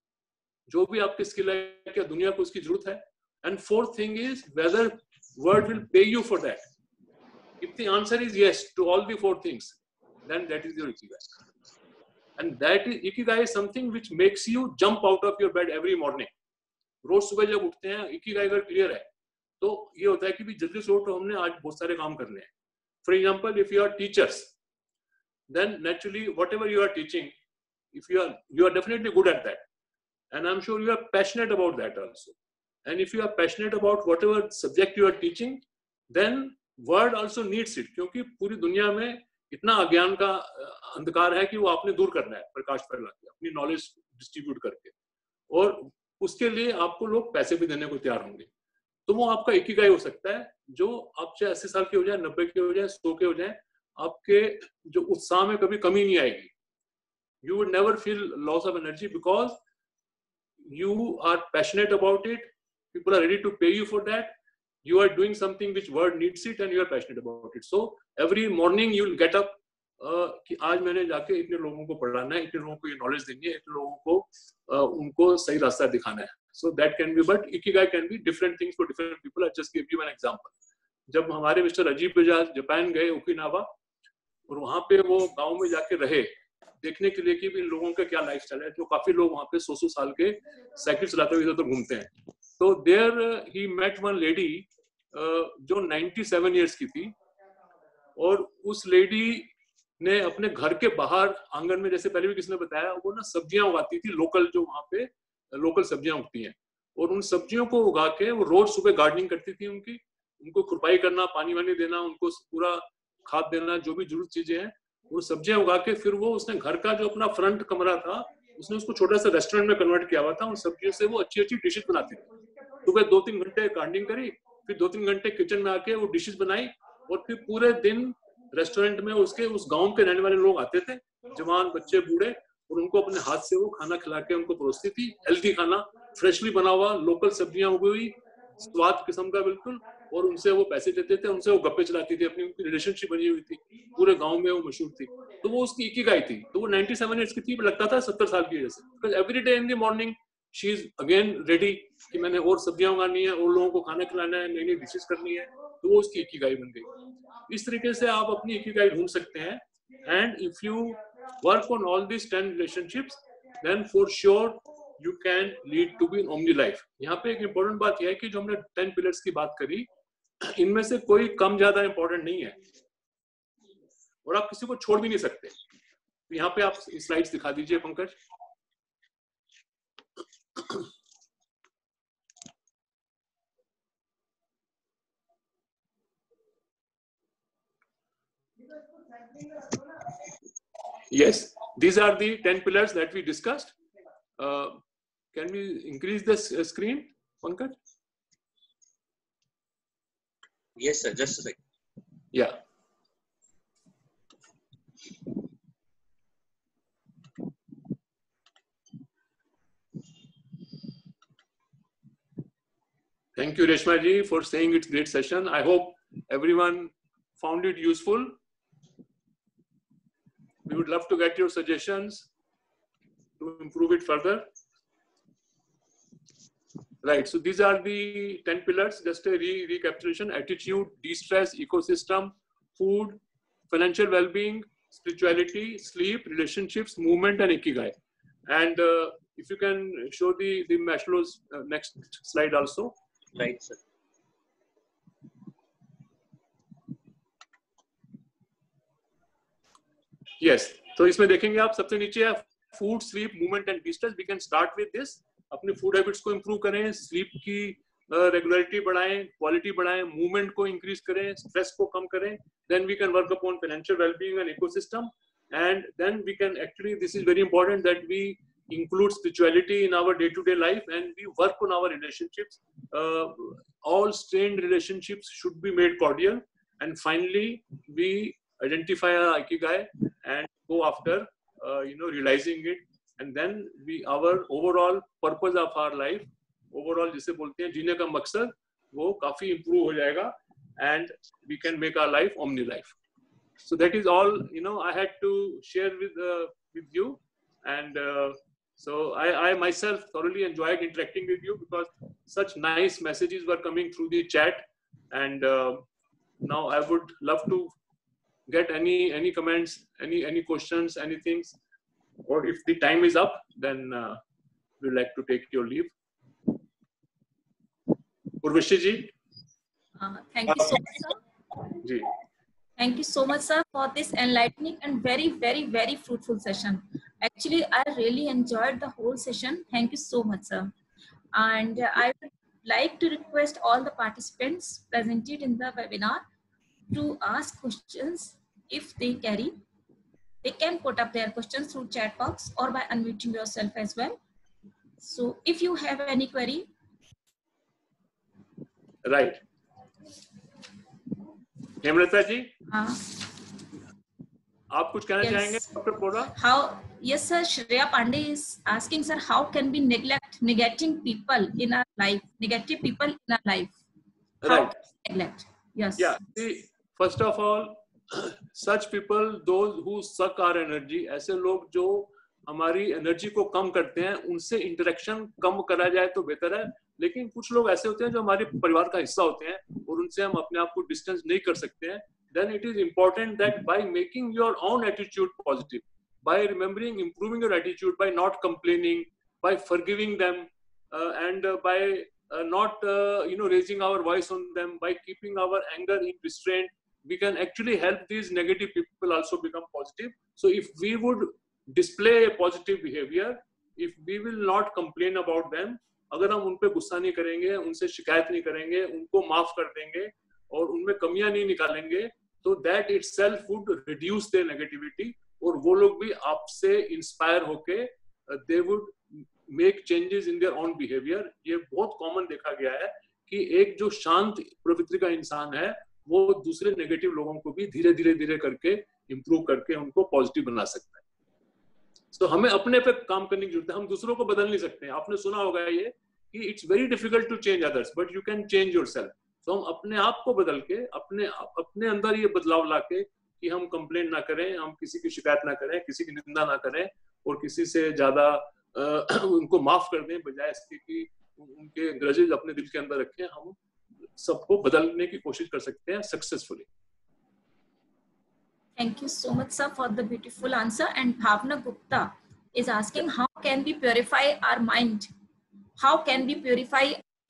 Speaker 3: जो भी आपकी स्किल है क्या दुनिया को उसकी जरूरत है। And fourth thing is whether world will pay you for that. If the answer is yes to all the four things, then that is your ikigai. And that is, ikigai is something which makes you jump out of your bed every morning. रोज सुबह जब उठते हैं, ikigai अगर clear है तो ये होता है कि भी जल्दी से उठो, हमने आज बहुत सारे काम करने हैं। For example, if you are teachers, then naturally whatever you are teaching, if you are you are definitely good at that, and I'm sure you are passionate about that also. And if you are passionate about whatever subject you are teaching, then world also needs it, क्योंकि पूरी दुनिया में इतना अज्ञान का अंधकार है कि वो आपने दूर करना है प्रकाश फैला के, अपनी नॉलेज डिस्ट्रीब्यूट करके, और उसके लिए आपको लोग पैसे भी देने को तैयार होंगे। तो वो आपका इकिगाई हो सकता है, जो आप चाहे अस्सी साल के हो जाए, नब्बे के हो जाए, सौ के हो जाए, आपके जो उत्साह में कभी कमी नहीं आएगी। You would never feel loss of energy because you are passionate about it, people are ready to pay you for that, you are doing something which world needs it and you are passionate about it. So every morning you will get up uh, कि आज मैंने जाके इतने लोगों को पढ़ाना है, इतने लोगों को ये नॉलेज देनी है, इतने लोगों को uh, उनको सही रास्ता दिखाना है। So that can be, but ikigai can be different things for different people. I just give you an example. जब हमारे मिस्टर अजीब बजाज जापान गए, ओकिनावा, और वहाँ पे वो गांव में जाके रहे, देखने के लिए कि इन लोगों का क्या लाइफस्टाइल है। तो काफी लोग वहाँ पे सौ सौ साल के साइकिल चलाते हुए इधर उधर घूमते हैं। तो there he met one lady जो सत्तानवे इयर्स की थी, और उस लेडी ने अपने घर के बाहर आंगन में, जैसे पहले भी किसी ने बताया, वो ना सब्जियां उगाती थी, लोकल जो वहाँ पे लोकल सब्जियां उगती हैं, और उन सब्जियों को उगा के वो रोज सुबह गार्डनिंग करती थी उनकी, उनको खुरपाई करना, पानी वानी देना, उनको पूरा खाद देना, जो भी जरूरत चीजें हैं, वो सब्जियां उगा के फिर वो उसने घर का जो अपना फ्रंट कमरा था उसने उसको छोटा सा रेस्टोरेंट में कन्वर्ट किया हुआ था। उन सब्जियों से वो अच्छी अच्छी डिशेज बनाती थी। सुबह दो तीन घंटे गार्डनिंग करी, फिर दो तीन घंटे किचन में आके वो डिशेज बनाई, और फिर पूरे दिन रेस्टोरेंट में उसके उस गांव के रहने वाले लोग आते थे, जवान बच्चे बूढ़े, और उनको अपने हाथ से वो खाना खिला के उनको परोसती थी। हेल्दी खाना, फ्रेशली बना हुआ, लोकल सब्जियां उगी हुई, स्वाद किस्म का बिल्कुल, और उनसे वो पैसे देते थे, उनसे वो गप्पे चलाती थी, अपनी उनकी रिलेशनशिप बनी हुई थी, पूरे गांव में वो मशहूर थी। तो वो उसकी इकिगाई थी। तो वो सत्तानवे इयर्स की थी, लगता था सत्तर साल की जैसे, because every day in the morning she is again ready कि मैंने और सब्जियां उगानी है, और लोगों को खाना खिलाना है, नई नई डिशेज करनी है। तो वो उसकी इकिगाई बन गई। इस तरीके से आप अपनी इकिगाई ढूंढ सकते हैं। And if you work on all this ten relationships, then for sure you can lead to be an omni life. यहाँ पे एक important बात यह है कि जो हमने टेन पिलर्स की बात करी, इनमें से कोई कम ज्यादा important नहीं है, और आप किसी को छोड़ भी नहीं सकते। तो यहाँ पे आप स्लाइड्स दिखा दीजिए Pankaj. Yes, these are the ten pillars that we discussed. Uh, Can we increase the screen, Pankaj?
Speaker 5: Yes, sir. Just a second.
Speaker 3: Yeah. Thank you, Reshma ji, for saying it's great session. I hope everyone found it useful. We would love to get your suggestions to improve it further. Right, so these are the ten pillars, just a re recapitulation: attitude, de-stress, ecosystem, food, financial well-being, spirituality, sleep, relationships, movement, and ikigai. And uh, if you can show the, the Maslow's uh, next slide also.
Speaker 5: Right, sir.
Speaker 3: Yes, so इसमें देखेंगे आप सबसे नीचे है food, sleep, movement, and de-stress. We can start with this. अपने food habits को improve करें, sleep की रेगुलरिटी uh, बढ़ाएं, क्वालिटी बढ़ाएं, मूवमेंट को इंक्रीज करें, स्ट्रेस को कम करें, then we can work upon financial wellbeing and ecosystem, and then we can actually, this is very important that we include spirituality in our day-to-day life, and we work on our relationships. Uh, all strained relationships should be made cordial, and finally we identify our ikigai and go after uh, you know realizing it. And then we, our overall purpose of our life, overall जिसे बोलते हैं जीने का मकसद, वो काफी improve हो जाएगा, and we can make our life omni life. So that is all, you know, I had to share with uh, with you, and uh, so I, I myself thoroughly enjoyed interacting with you, because such nice messages were coming through the chat, and uh, now I would love to get any any comments, any any questions, anything. Or if the time is up, then uh, we'd like to take your leave. Urvashi ji.
Speaker 1: Uh, thank you so much, sir.
Speaker 3: Ji.
Speaker 1: Thank you so much, sir, for this enlightening and very, very, very fruitful session. Actually, I really enjoyed the whole session. Thank you so much, sir. And uh, I would like to request all the participants presented in the webinar to ask questions if they carry. They can put up their questions through chat box or by unmuting yourself as well. So if you have any query.
Speaker 3: Right. Hemlata जी,
Speaker 1: हाँ.
Speaker 3: आप कुछ कहना yes. चाहेंगे doctor Bora?
Speaker 1: How? Yes, sir. Shreya Pandey is asking, sir, how can we neglect negating people in our life? Negative people in our life. How
Speaker 3: right.
Speaker 1: Neglect. Yes.
Speaker 3: Yeah. See, first of all, such people, those who suck our energy, ऐसे लोग जो हमारी energy को कम करते हैं, उनसे interaction कम करा जाए तो बेहतर है। लेकिन कुछ लोग ऐसे होते हैं जो हमारे परिवार का हिस्सा होते हैं, और उनसे हम अपने आप को डिस्टेंस नहीं कर सकते हैं, then it is important that by making your own attitude positive, by remembering improving your attitude, by not complaining, by forgiving them, uh, and uh, by uh, not uh, you know raising our voice on them, by keeping our anger in restraint, we can actually help these negative people also become positive. So if we would display a positive behavior, if we will not complain about them, अगर हम उन पे गुस्सा नहीं करेंगे, उनसे शिकायत नहीं करेंगे, उनको माफ कर देंगे और उनमें कमियां नहीं निकालेंगे, तो that itself would reduce their negativity और वो लोग भी आपसे इंस्पायर होके they would make changes in their own behavior. ये बहुत कॉमन देखा गया है कि एक जो शांत प्रवृत्ति का इंसान है वो दूसरे नेगेटिव लोगों को भी धीरे धीरे धीरे करके इम्प्रूव करके उनको पॉजिटिव बना सकता है. तो so, हमें अपने पे काम करने की जरूरत है, हम दूसरों को बदल नहीं सकते हैं. आपने सुना होगा ये कि it's very difficult to change others but you can change yourself. तो हम अपने आप को बदल के अपने अपने अंदर ये बदलाव लाके कि हम कंप्लेन ना करें, हम किसी की शिकायत ना करें, किसी की निंदा ना करें और किसी से ज्यादा उनको माफ कर दें बजाय इसके कि उनके ग्रजेस अपने दिल के अंदर रखें, हम सबको बदलने की कोशिश कर सकते हैं successfully.
Speaker 1: Thank you so much, sir, for the beautiful answer. And Bhavna Gupta is asking, how can we purify our mind? How can we purify?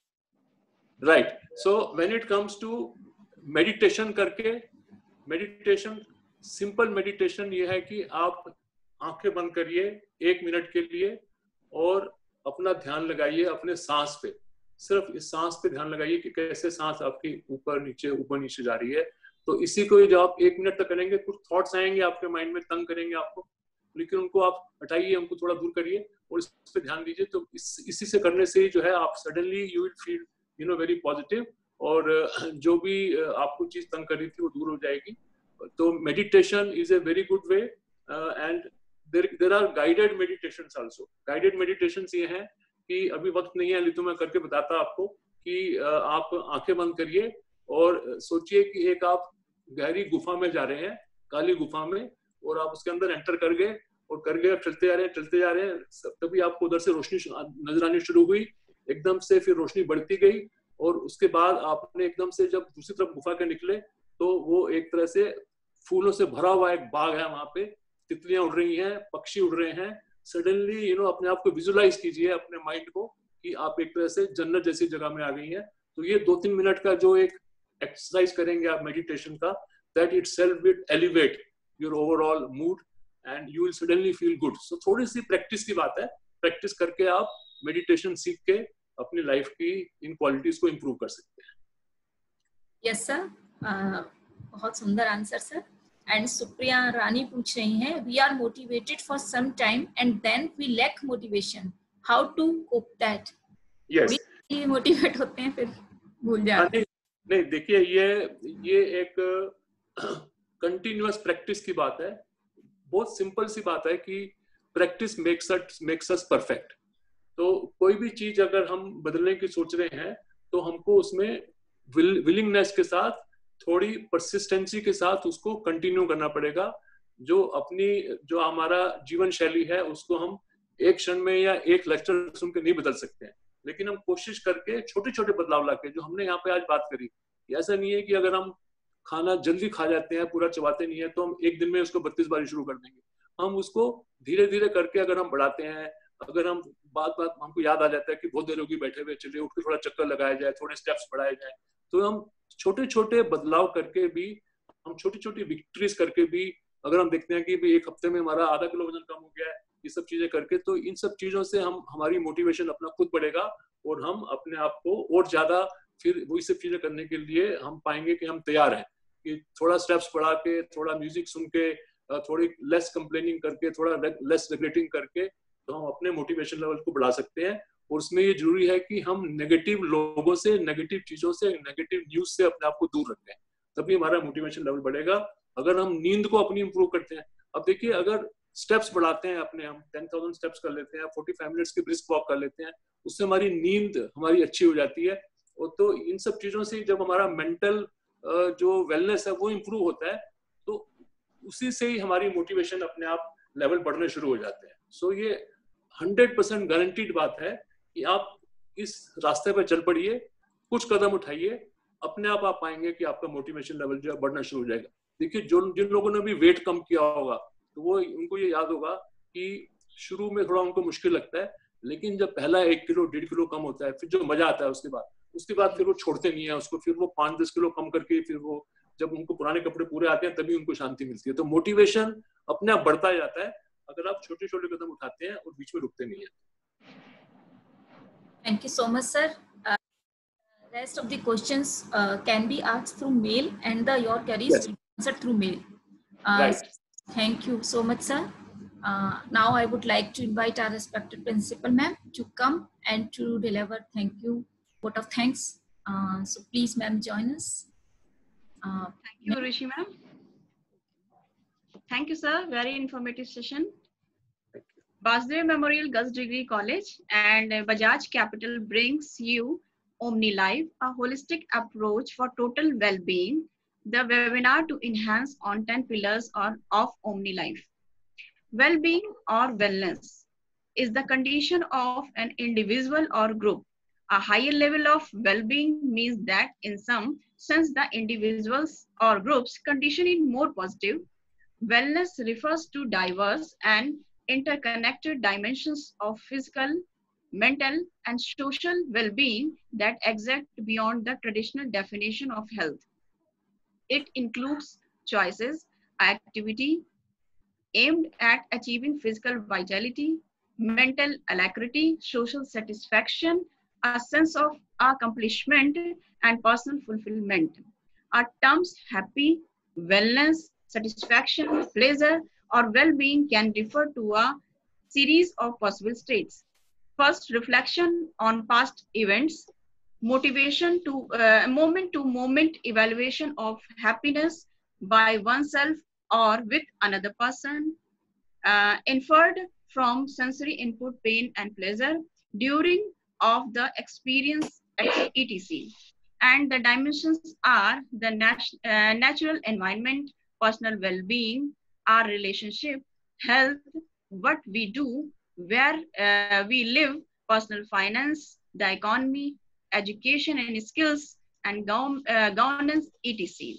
Speaker 3: Right. So when it comes to meditation करके, meditation, simple meditation ये है कि आप आंखें बंद करिए एक minute के लिए और अपना ध्यान लगाइए अपने सांस पे. सिर्फ इस सांस पे ध्यान लगाइए कि कैसे सांस आपकी ऊपर नीचे ऊपर नीचे जा रही है. तो इसी को जब आप एक मिनट तक करेंगे, कुछ थॉट्स आएंगे आपके माइंड में, तंग करेंगे आपको, लेकिन उनको आप हटाइए, उनको थोड़ा दूर करिए और इस पे ध्यान दीजिए. तो इस, इसी से करने से ही जो है आप suddenly you will feel you know very positive और जो भी आपको चीज तंग कर रही थी वो दूर हो जाएगी. तो meditation is a very good way and there there are guided meditations also. Guided meditations ये हैं कि अभी वक्त नहीं है तो मैं करके बताता आपको कि आप आंखें बंद करिए और सोचिए कि एक आप गहरी गुफा में जा रहे हैं, काली गुफा में, और आप उसके अंदर एंटर कर गए और कर गए, चलते जा रहे हैं चलते जा रहे हैं, तभी आपको उधर से रोशनी नजर आनी शुरू हुई. एकदम से फिर रोशनी बढ़ती गई और उसके बाद आपने एकदम से जब दूसरी तरफ गुफा के निकले तो वो एक तरह से फूलों से भरा हुआ एक बाग है, वहां पे तितलियां उड़ रही हैं, पक्षी उड़ रहे हैं. सडनली यू नो अपने आप को विजुअलाइज कीजिए अपने माइंड को कि आप एक तरह से जन्नत जैसी जगह में आ गई हैं. तो ये दो तीन मिनट का जो एक एक्सरसाइज करेंगे आप मेडिटेशन का, that itself will elevate your overall mood and you will suddenly feel good. So थोड़ी सी प्रैक्टिस की बात है, प्रैक्टिस करके आप मेडिटेशन सीख के अपनी लाइफ की इन क्वालिटीज को इंप्रूव कर सकते हैं.
Speaker 1: यस सर, बहुत सुंदर answer sir. And Supriya Rani पूछ रही हैं, we are motivated for some time and then we lack motivation, how to cope that?
Speaker 3: Yes,
Speaker 1: motivate होते हैं फिर भूल जाते हैं.
Speaker 3: नहीं देखिए, ये ये एक कंटिन्यूअस प्रैक्टिस की बात है. बहुत सिंपल सी बात है कि practice makes us makes us perfect. तो कोई भी चीज अगर हम बदलने की सोच रहे हैं तो हमको उसमें विलिंगनेस के साथ, थोड़ी परसिस्टेंसी के साथ उसको कंटिन्यू करना पड़ेगा. जो अपनी जो हमारा जीवन शैली है उसको हम एक क्षण में या एक लेक्चर सुन के नहीं बदल सकते हैं, लेकिन हम कोशिश करके छोटे छोटे बदलाव लाके, जो हमने यहाँ पे आज बात करी, ऐसा नहीं है कि अगर हम खाना जल्दी खा जाते हैं, पूरा चबाते नहीं है, तो हम एक दिन में उसको बत्तीस बार शुरू कर देंगे. हम उसको धीरे धीरे करके अगर हम बढ़ाते हैं, अगर हम बात बात हमको याद आ जाता है कि बहुत देर होगी बैठे हुए, चलिए उठ के थोड़ा चक्कर लगाया जाए, थोड़े स्टेप्स बढ़ाए जाए, तो हम छोटे छोटे बदलाव करके भी, हम छोटी छोटी विक्ट्रीज करके भी, अगर हम देखते हैं कि भी एक हफ्ते में हमारा आधा किलो वजन कम हो गया है, ये सब चीजें करके, तो इन सब चीजों से हम हमारी मोटिवेशन अपना खुद बढ़ेगा और हम अपने आप को और ज्यादा फिर वही सब चीजें करने के लिए हम पाएंगे कि हम तैयार हैं. कि थोड़ा स्टेप्स बढ़ा के, थोड़ा म्यूजिक सुन के, थोड़ी लेस कंप्लेनिंग करके, थोड़ा लेस रिग्रेटिंग करके, तो हम अपने मोटिवेशन लेवल को बढ़ा सकते हैं. और उसमें ये जरूरी है कि हम नेगेटिव लोगों से, नेगेटिव चीजों से, नेगेटिव न्यूज से अपने आप को दूर रखें, तभी हमारा मोटिवेशन लेवल बढ़ेगा. अगर हम नींद को अपनी इंप्रूव करते हैं, अब देखिए अगर स्टेप्स बढ़ाते हैं अपने, हम टेन थाउजेंड स्टेप्स कर लेते हैं, फोर्टी फाइव मिनट्स की ब्रिस्क वॉक कर लेते हैं, उससे हमारी नींद हमारी अच्छी हो जाती है. और तो इन सब चीजों से जब हमारा मेंटल जो वेलनेस है वो इंप्रूव होता है, तो उसी से ही हमारी मोटिवेशन अपने आप लेवल बढ़ने शुरू हो जाते हैं. सो so, ये हंड्रेड परसेंट गारंटीड बात है कि आप इस रास्ते पर चल पड़िए, कुछ कदम उठाइए, अपने आप आप पाएंगे कि आपका मोटिवेशन लेवल जो है बढ़ना शुरू हो जाएगा। देखिए, जो जिन लोगों ने भी वेट कम किया होगा तो वो उनको ये याद होगा कि शुरू में थोड़ा उनको मुश्किल लगता है, लेकिन जब पहला एक किलो डेढ़ किलो कम होता है, फिर जो मजा आता है उसके बाद उसके बाद फिर वो छोड़ते नहीं है उसको, फिर वो पाँच दस किलो कम करके फिर वो जब उनको पुराने कपड़े पूरे आते हैं तभी उनको शांति मिलती है। तो मोटिवेशन अपने आप बढ़ता जाता है अगर आप छोटे छोटे कदम उठाते हैं और बीच में रुकते नहीं है।
Speaker 1: Thank you so much, sir. Uh, rest of the questions uh, can be asked through mail, and the your queries
Speaker 3: Yes.
Speaker 1: will be answered through mail. Uh,
Speaker 3: Right.
Speaker 1: Thank you so much, sir. Uh, now I would like to invite our respected principal ma'am to come and to deliver thank you vote of thanks. Uh, so please, ma'am, join us. Uh,
Speaker 2: Thank you, Rishi ma'am. Thank you, sir. Very informative session. Basudeva Memorial Girls Degree College and Bajaj Capital brings you Omni Life, a holistic approach for total well-being. The webinar to enhance on ten pillars on, of Omni Life. Well-being or wellness is the condition of an individual or group. A higher level of well-being means that in some sense the individuals or groups condition is more positive. Wellness refers to diverse and interconnected dimensions of physical, mental, and social well-being that exist beyond the traditional definition of health. It includes choices, activity aimed at achieving physical vitality, mental alacrity, social satisfaction, a sense of accomplishment, and personal fulfillment. Our terms happy, wellness, satisfaction, pleasure, or well-being can refer to a series of possible states. First, reflection on past events, motivation to uh, moment to moment evaluation of happiness by oneself or with another person, uh, inferred from sensory input, pain and pleasure during of the experience, et cetera. And the dimensions are the nat uh, natural environment, personal well-being, our relationship, health, what we do, where uh, we live, personal finance, the economy, education and skills, and gov uh, governance, et cetera.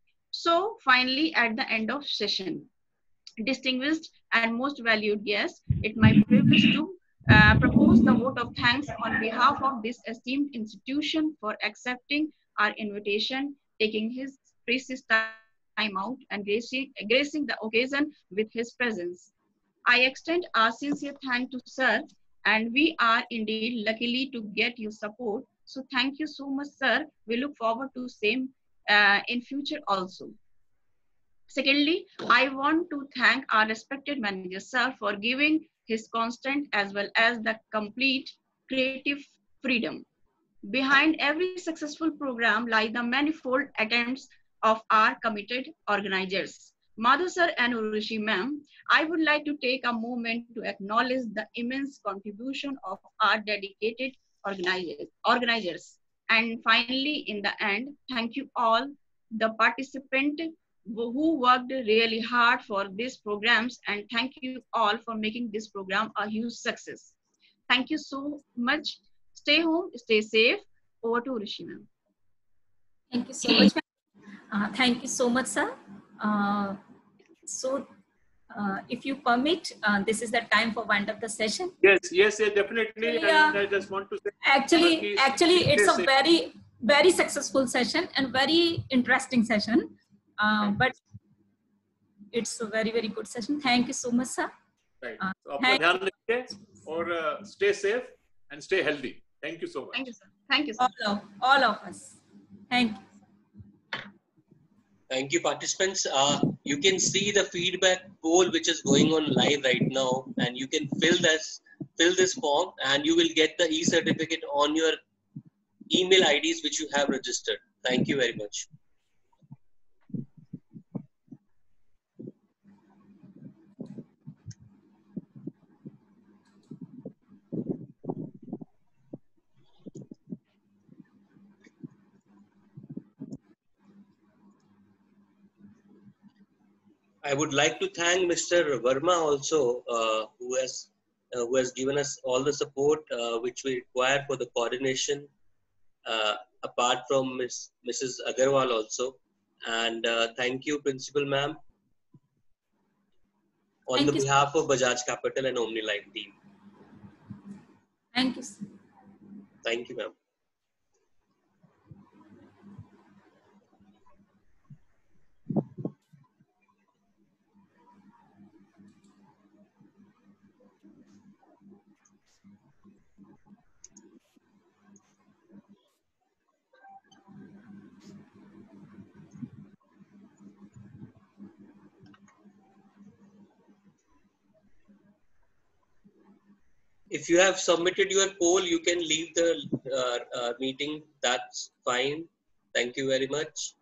Speaker 2: So finally, at the end of session, distinguished and most valued guests, it's my privilege to uh, propose the vote of thanks on behalf of this esteemed institution for accepting our invitation, taking his precious time out and gracing, gracing the occasion with his presence. I extend our sincere thanks to sir, and we are indeed luckily to get your support. So thank you so much, sir. We look forward to same uh, in future also. Secondly, I want to thank our respected manager, sir, for giving his constant as well as the complete creative freedom. Behind every successful program lie the manifold attempts of our committed organizers. Madhu sir and Urushi ma'am, I would like to take a moment to acknowledge the immense contribution of our dedicated organizers. organizers. And finally, in the end, thank you all, the participants who worked really hard for these programs, and thank you all for making this program a huge success. Thank you so much. Stay home, stay safe. Over to Rishi ma'am.
Speaker 1: Thank you so much. Uh, thank you so much, sir. Uh, so, uh, if you permit, uh, this is the time for wind up the session.
Speaker 3: Yes, yes, yes, definitely.
Speaker 1: Yeah.
Speaker 3: And I just want to say,
Speaker 1: Actually, actually, it's a
Speaker 3: safe.
Speaker 1: very, very successful session and very interesting session. Uh, but it's a very, very good session. Thank you so much, sir.
Speaker 3: Right.
Speaker 1: Uh,
Speaker 3: So, अपना ध्यान रखिए और uh, stay safe and stay healthy. Thank you so much.
Speaker 2: Thank you, sir. Thank you, sir.
Speaker 1: all of, all of us. Thank you.
Speaker 5: Thank you, participants. Uh, you can see the feedback poll which is going on live right now, and you can fill this fill this form, and you will get the e-certificate on your email I Ds which you have registered. Thank you very much. I would like to thank Mister Verma also, uh, who has uh, who has given us all the support uh, which we require for the coordination. Uh, apart from Miss Missus Agarwal also. And uh, thank you, Principal Ma'am, on
Speaker 1: Thank
Speaker 5: the
Speaker 1: you.
Speaker 5: behalf of Bajaj Capital and OmniLife team.
Speaker 1: Thank you, sir.
Speaker 5: Thank you, ma'am. If you have submitted your poll, you can leave the uh, uh, meeting. That's fine. Thank you very much.